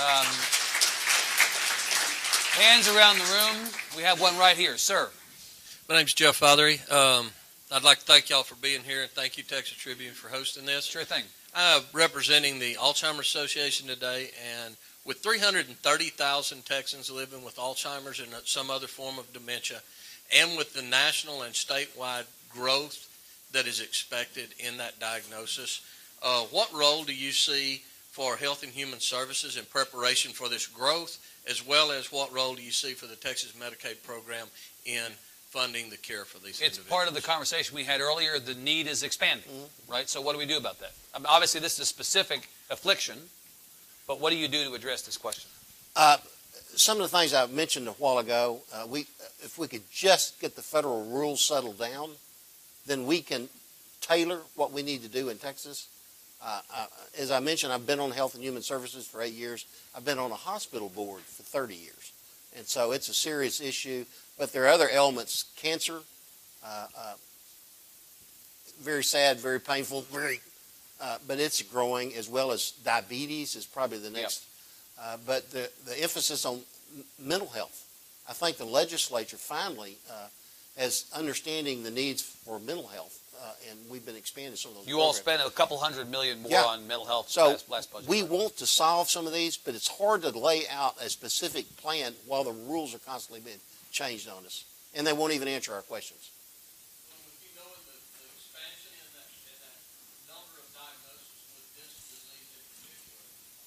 Hands around the room. We have one right here. Sir. My name's Jeff Fothery. I'd like to thank y'all for being here, and thank you, Texas Tribune, for hosting this. Sure thing. I'm representing the Alzheimer's Association today, and with 330,000 Texans living with Alzheimer's and some other form of dementia, and with the national and statewide growth that is expected in that diagnosis, what role do you see for Health and Human Services in preparation for this growth, as well as what role do you see for the Texas Medicaid program in funding the care for these individuals? It's part of the conversation we had earlier. The need is expanding, right? So what do we do about that? I mean, obviously, this is a specific affliction, but what do you do to address this question? Some of the things I mentioned a while ago, if we could just get the federal rules settled down, then we can tailor what we need to do in Texas. As I mentioned, I've been on Health and Human Services for 8 years. I've been on a hospital board for 30 years. And so it's a serious issue. But there are other elements. Cancer, very sad, very painful, but it's growing, as well as diabetes is probably the next. Yep. But the emphasis on mental health. I think the legislature finally is understanding the needs for mental health. And we've been expanding some of those. You all spent a couple $100 million more on mental health last budget. We want to solve some of these, but it's hard to lay out a specific plan while the rules are constantly being changed on us, and they won't even answer our questions. If you know the expansion in that number of diagnoses with this disease in particular,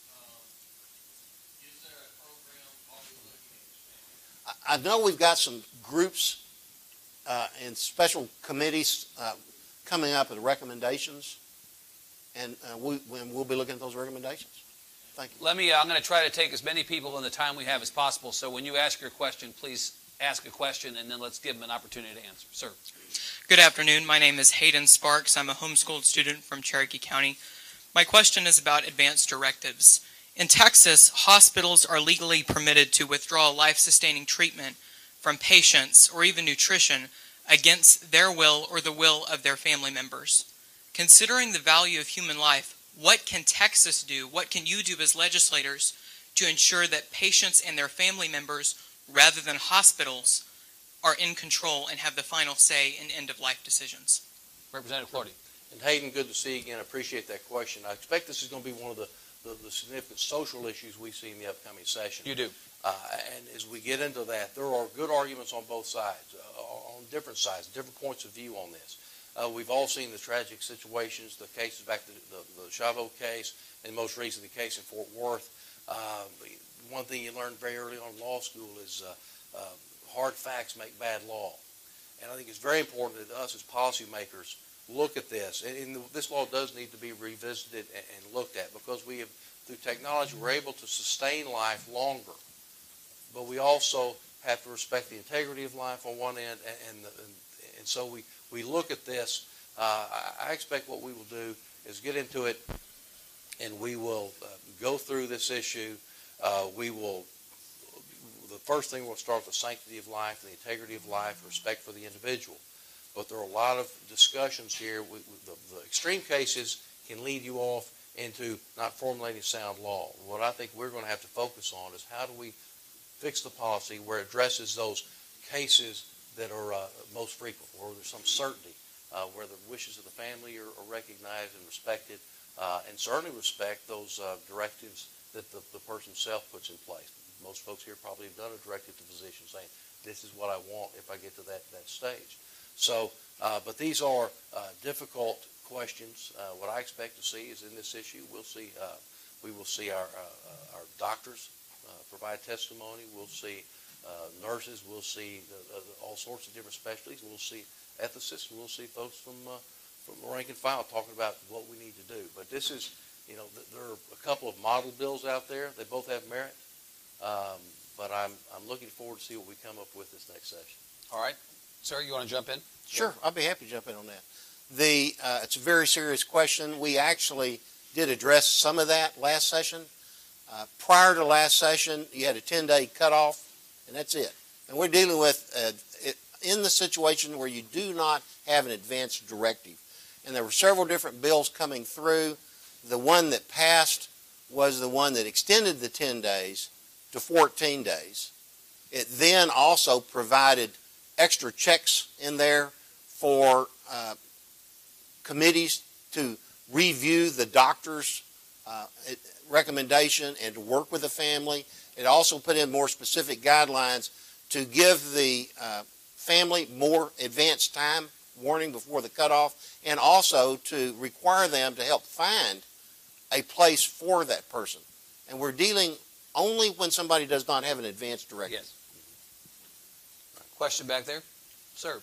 is there a program already looking at expanding? I know we've got some groups and special committees coming up with recommendations, and we'll be looking at those recommendations. Thank you. I'm going to try to take as many people in the time we have as possible, so when you ask your question, please ask a question, and then let's give them an opportunity to answer. Sir. Good afternoon. My name is Hayden Sparks. I'm a homeschooled student from Cherokee County. My question is about advanced directives. In Texas, hospitals are legally permitted to withdraw life-sustaining treatment from patients or even nutrition against their will or the will of their family members. Considering the value of human life, what can Texas do, what can you do as legislators to ensure that patients and their family members, rather than hospitals, are in control and have the final say in end-of-life decisions? Representative Clardy. And Hayden, good to see you again. I appreciate that question. I expect this is going to be one of the significant social issues we see in the upcoming session. You do. And as we get into that, there are good arguments on both sides, on different sides, different points of view on this. We've all seen the tragic situations, the cases back to the Chavo case, and most recently the case in Fort Worth. One thing you learn very early on in law school is hard facts make bad law. And I think it's very important that us as policymakers look at this. And this law does need to be revisited and looked at, because we have, through technology, we're able to sustain life longer. But we also have to respect the integrity of life on one end, and so we look at this. I expect what we will do is get into it, and we will go through this issue. The first thing we'll start with the sanctity of life, the integrity of life, respect for the individual. But there are a lot of discussions here. The extreme cases can lead you off into not formulating sound law. What I think we're going to have to focus on is how do we fix the policy where it addresses those cases that are most frequent, where there's some certainty, where the wishes of the family are recognized and respected, and certainly respect those directives that the person self puts in place. Most folks here probably have done a directive to physicians saying, this is what I want if I get to that stage. So, but these are difficult questions. What I expect to see is in this issue, we will see our doctors provide testimony. We'll see nurses. We'll see all sorts of different specialties. We'll see ethicists. We'll see folks from the rank and file talking about what we need to do. But this is, there are a couple of model bills out there. They both have merit. But I'm looking forward to see what we come up with this next session. All right. Sir, you want to jump in? Sure, I'll be happy to jump in on that. It's a very serious question. We actually did address some of that last session. Prior to last session, you had a 10-day cutoff, and that's it. And we're dealing with in the situation where you do not have an advance directive. And there were several different bills coming through. The one that passed was the one that extended the 10 days to 14 days. It then also provided extra checks in there for committees to review the doctor's recommendation and to work with the family. It also put in more specific guidelines to give the family more advanced time warning before the cutoff, and also to require them to help find a place for that person. And we're dealing only when somebody does not have an advance directive. Yes. Question back there? Sir.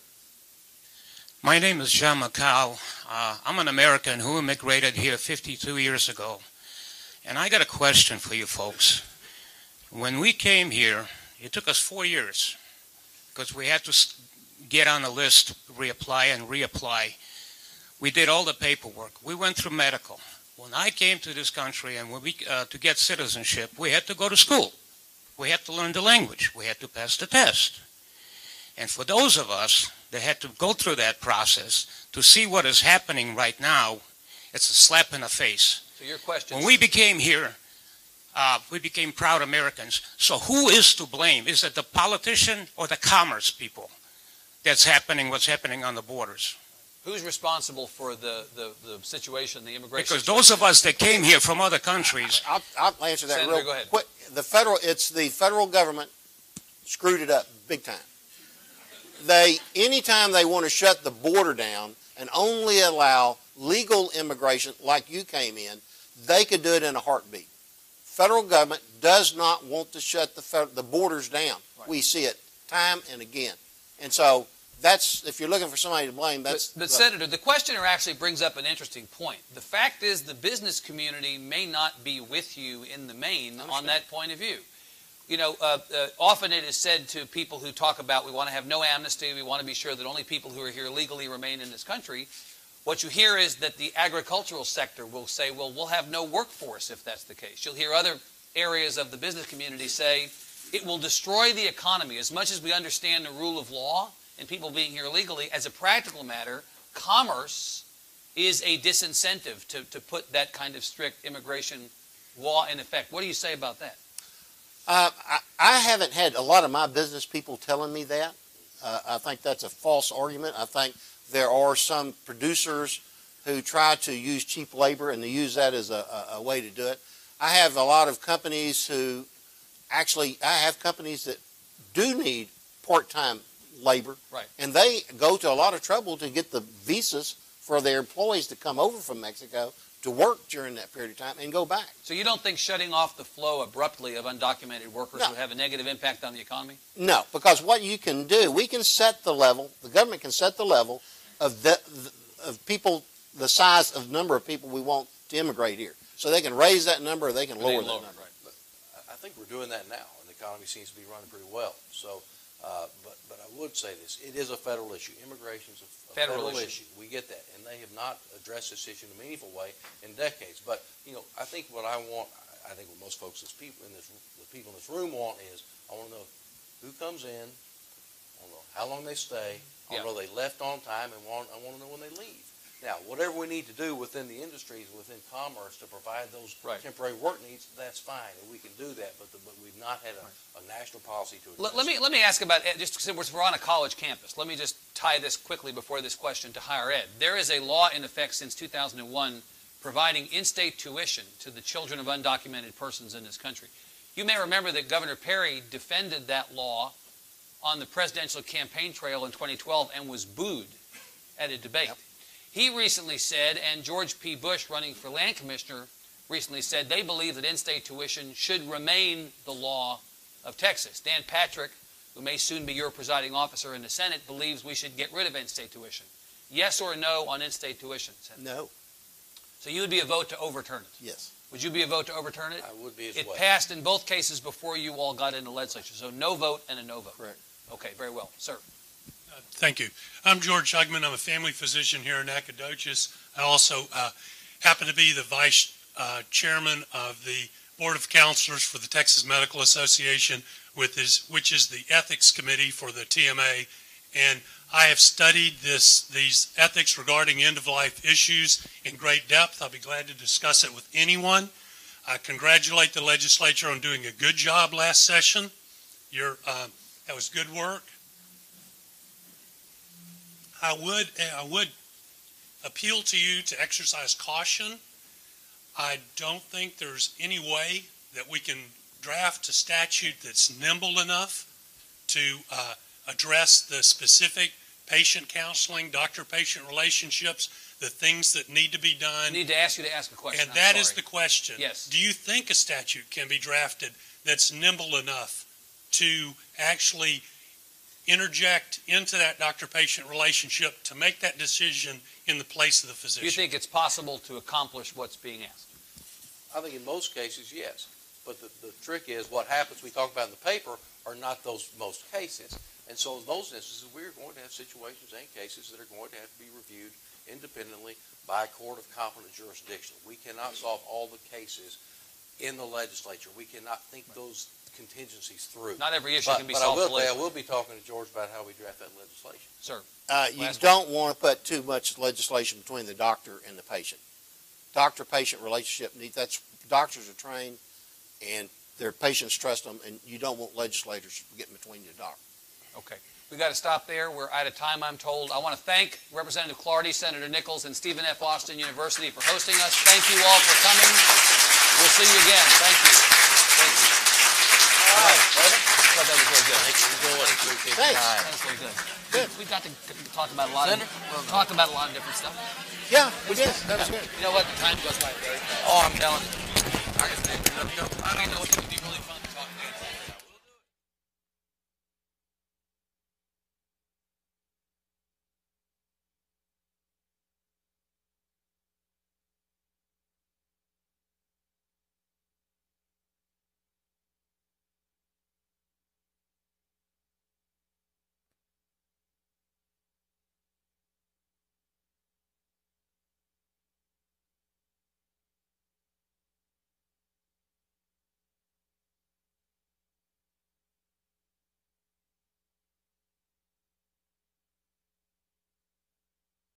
My name is John Macau. I'm an American who immigrated here 52 years ago. And I got a question for you folks. When we came here, it took us 4 years because we had to get on the list, reapply and reapply. We did all the paperwork. We went through medical. When I came to this country and to get citizenship, we had to go to school. We had to learn the language. We had to pass the test. And for those of us that had to go through that process to see what is happening right now, it's a slap in the face. So your question. When we became here, we became proud Americans. So who is to blame? Is it the politician or the commerce people that's happening, what's happening on the borders? Who's responsible for the situation, the immigration Because those of us that came here from other countries. I'll answer that Senator, real go ahead. quick. It's the federal government screwed it up big time. Anytime they want to shut the border down and only allow legal immigration like you came in, they could do it in a heartbeat. Federal government does not want to shut the borders down. Right. We see it time and again. And so if you're looking for somebody to blame, that's... But Senator, the questioner actually brings up an interesting point. The fact is the business community may not be with you in the main on that point of view. Often it is said to people who talk about we want to have no amnesty, we want to be sure that only people who are here legally remain in this country. What you hear is that the agricultural sector will say, well, we'll have no workforce if that's the case. You'll hear other areas of the business community say it will destroy the economy. As much as we understand the rule of law and people being here legally, as a practical matter, commerce is a disincentive to put that kind of strict immigration law in effect. What do you say about that? I haven't had a lot of my business people telling me that. I think that's a false argument. I think there are some producers who try to use cheap labor and they use that as a way to do it. I have a lot of companies who I have companies that do need part-time labor. Right. And they go to a lot of trouble to get the visas for their employees to come over from Mexico to work during that period of time and go back. So you don't think shutting off the flow abruptly of undocumented workers No. would have a negative impact on the economy? No, because what you can do, we can set the level, the government can set the level of of people, the size of number of people we want to immigrate here. So they can raise that number or they can lower that number. Right. I think we're doing that now, and the economy seems to be running pretty well. So, but I would say this: it is a federal issue. Immigration is a federal issue. We get that, and they have not addressed this issue in a meaningful way in decades. But I think what I want, I think what most folks, the people in this room want is, I want to know who comes in, I want to know how long they stay, I want to know they left on time, and I want to know when they leave. Now, whatever we need to do within the industries, within commerce, to provide those temporary work needs, that's fine, and we can do that. But we've not had a national policy to address. Let me ask about, just since we're on a college campus, let me just tie this quickly before this question to higher ed. There is a law in effect since 2001 providing in-state tuition to the children of undocumented persons in this country. You may remember that Governor Perry defended that law on the presidential campaign trail in 2012 and was booed at a debate. Yep. He recently said, and George P. Bush, running for land commissioner, recently said they believe that in-state tuition should remain the law of Texas. Dan Patrick, who may soon be your presiding officer in the Senate, believes we should get rid of in-state tuition. Yes or no on in-state tuition, Senator? No. So you would be a vote to overturn it? Yes. Would you be a vote to overturn it? I would be as well. It well. passed in both cases before you all got into legislature. So no vote and a no vote. Correct. Okay, very well. Sir. Thank you. I'm George Hugman. I'm a family physician here in Nacogdoches. I also happen to be the vice chairman of the Board of Counselors for the Texas Medical Association, which is the ethics committee for the TMA. And I have studied these ethics regarding end-of-life issues in great depth. I'll be glad to discuss it with anyone. I congratulate the legislature on doing a good job last session. That was good work. I would appeal to you to exercise caution. I don't think there's any way that we can draft a statute that's nimble enough to address the specific patient counseling, doctor-patient relationships, the things that need to be done. I need to ask you to ask a question. And that is the question. Yes. Do you think a statute can be drafted that's nimble enough to actually interject into that doctor-patient relationship to make that decision in the place of the physician? You think it's possible to accomplish what's being asked? I think in most cases, yes. But the trick is what happens, we talk about in the paper, are not those most cases. And so in those instances, we're going to have situations and cases that are going to have to be reviewed independently by a court of competent jurisdiction. We cannot solve all the cases in the legislature. We cannot think those contingencies through. Not every issue can be solved politically. I will be talking to George about how we draft that legislation. Sir. You don't want to put too much legislation between the doctor and the patient. Doctor-patient relationship, doctors are trained and their patients trust them, and you don't want legislators getting between the doctor. Okay. We got to stop there. We're out of time, I'm told. I want to thank Representative Clardy, Senator Nichols, and Stephen F. Austin University for hosting us. Thank you all for coming. We'll see you again. Thank you. Thank you. All right. I thought that was very good. Thanks. That was very good. Good. We got to talk about a lot of different stuff. Yeah, we did. That was good. You know what? The time goes by very fast. Oh, I'm telling you. I don't know what to do.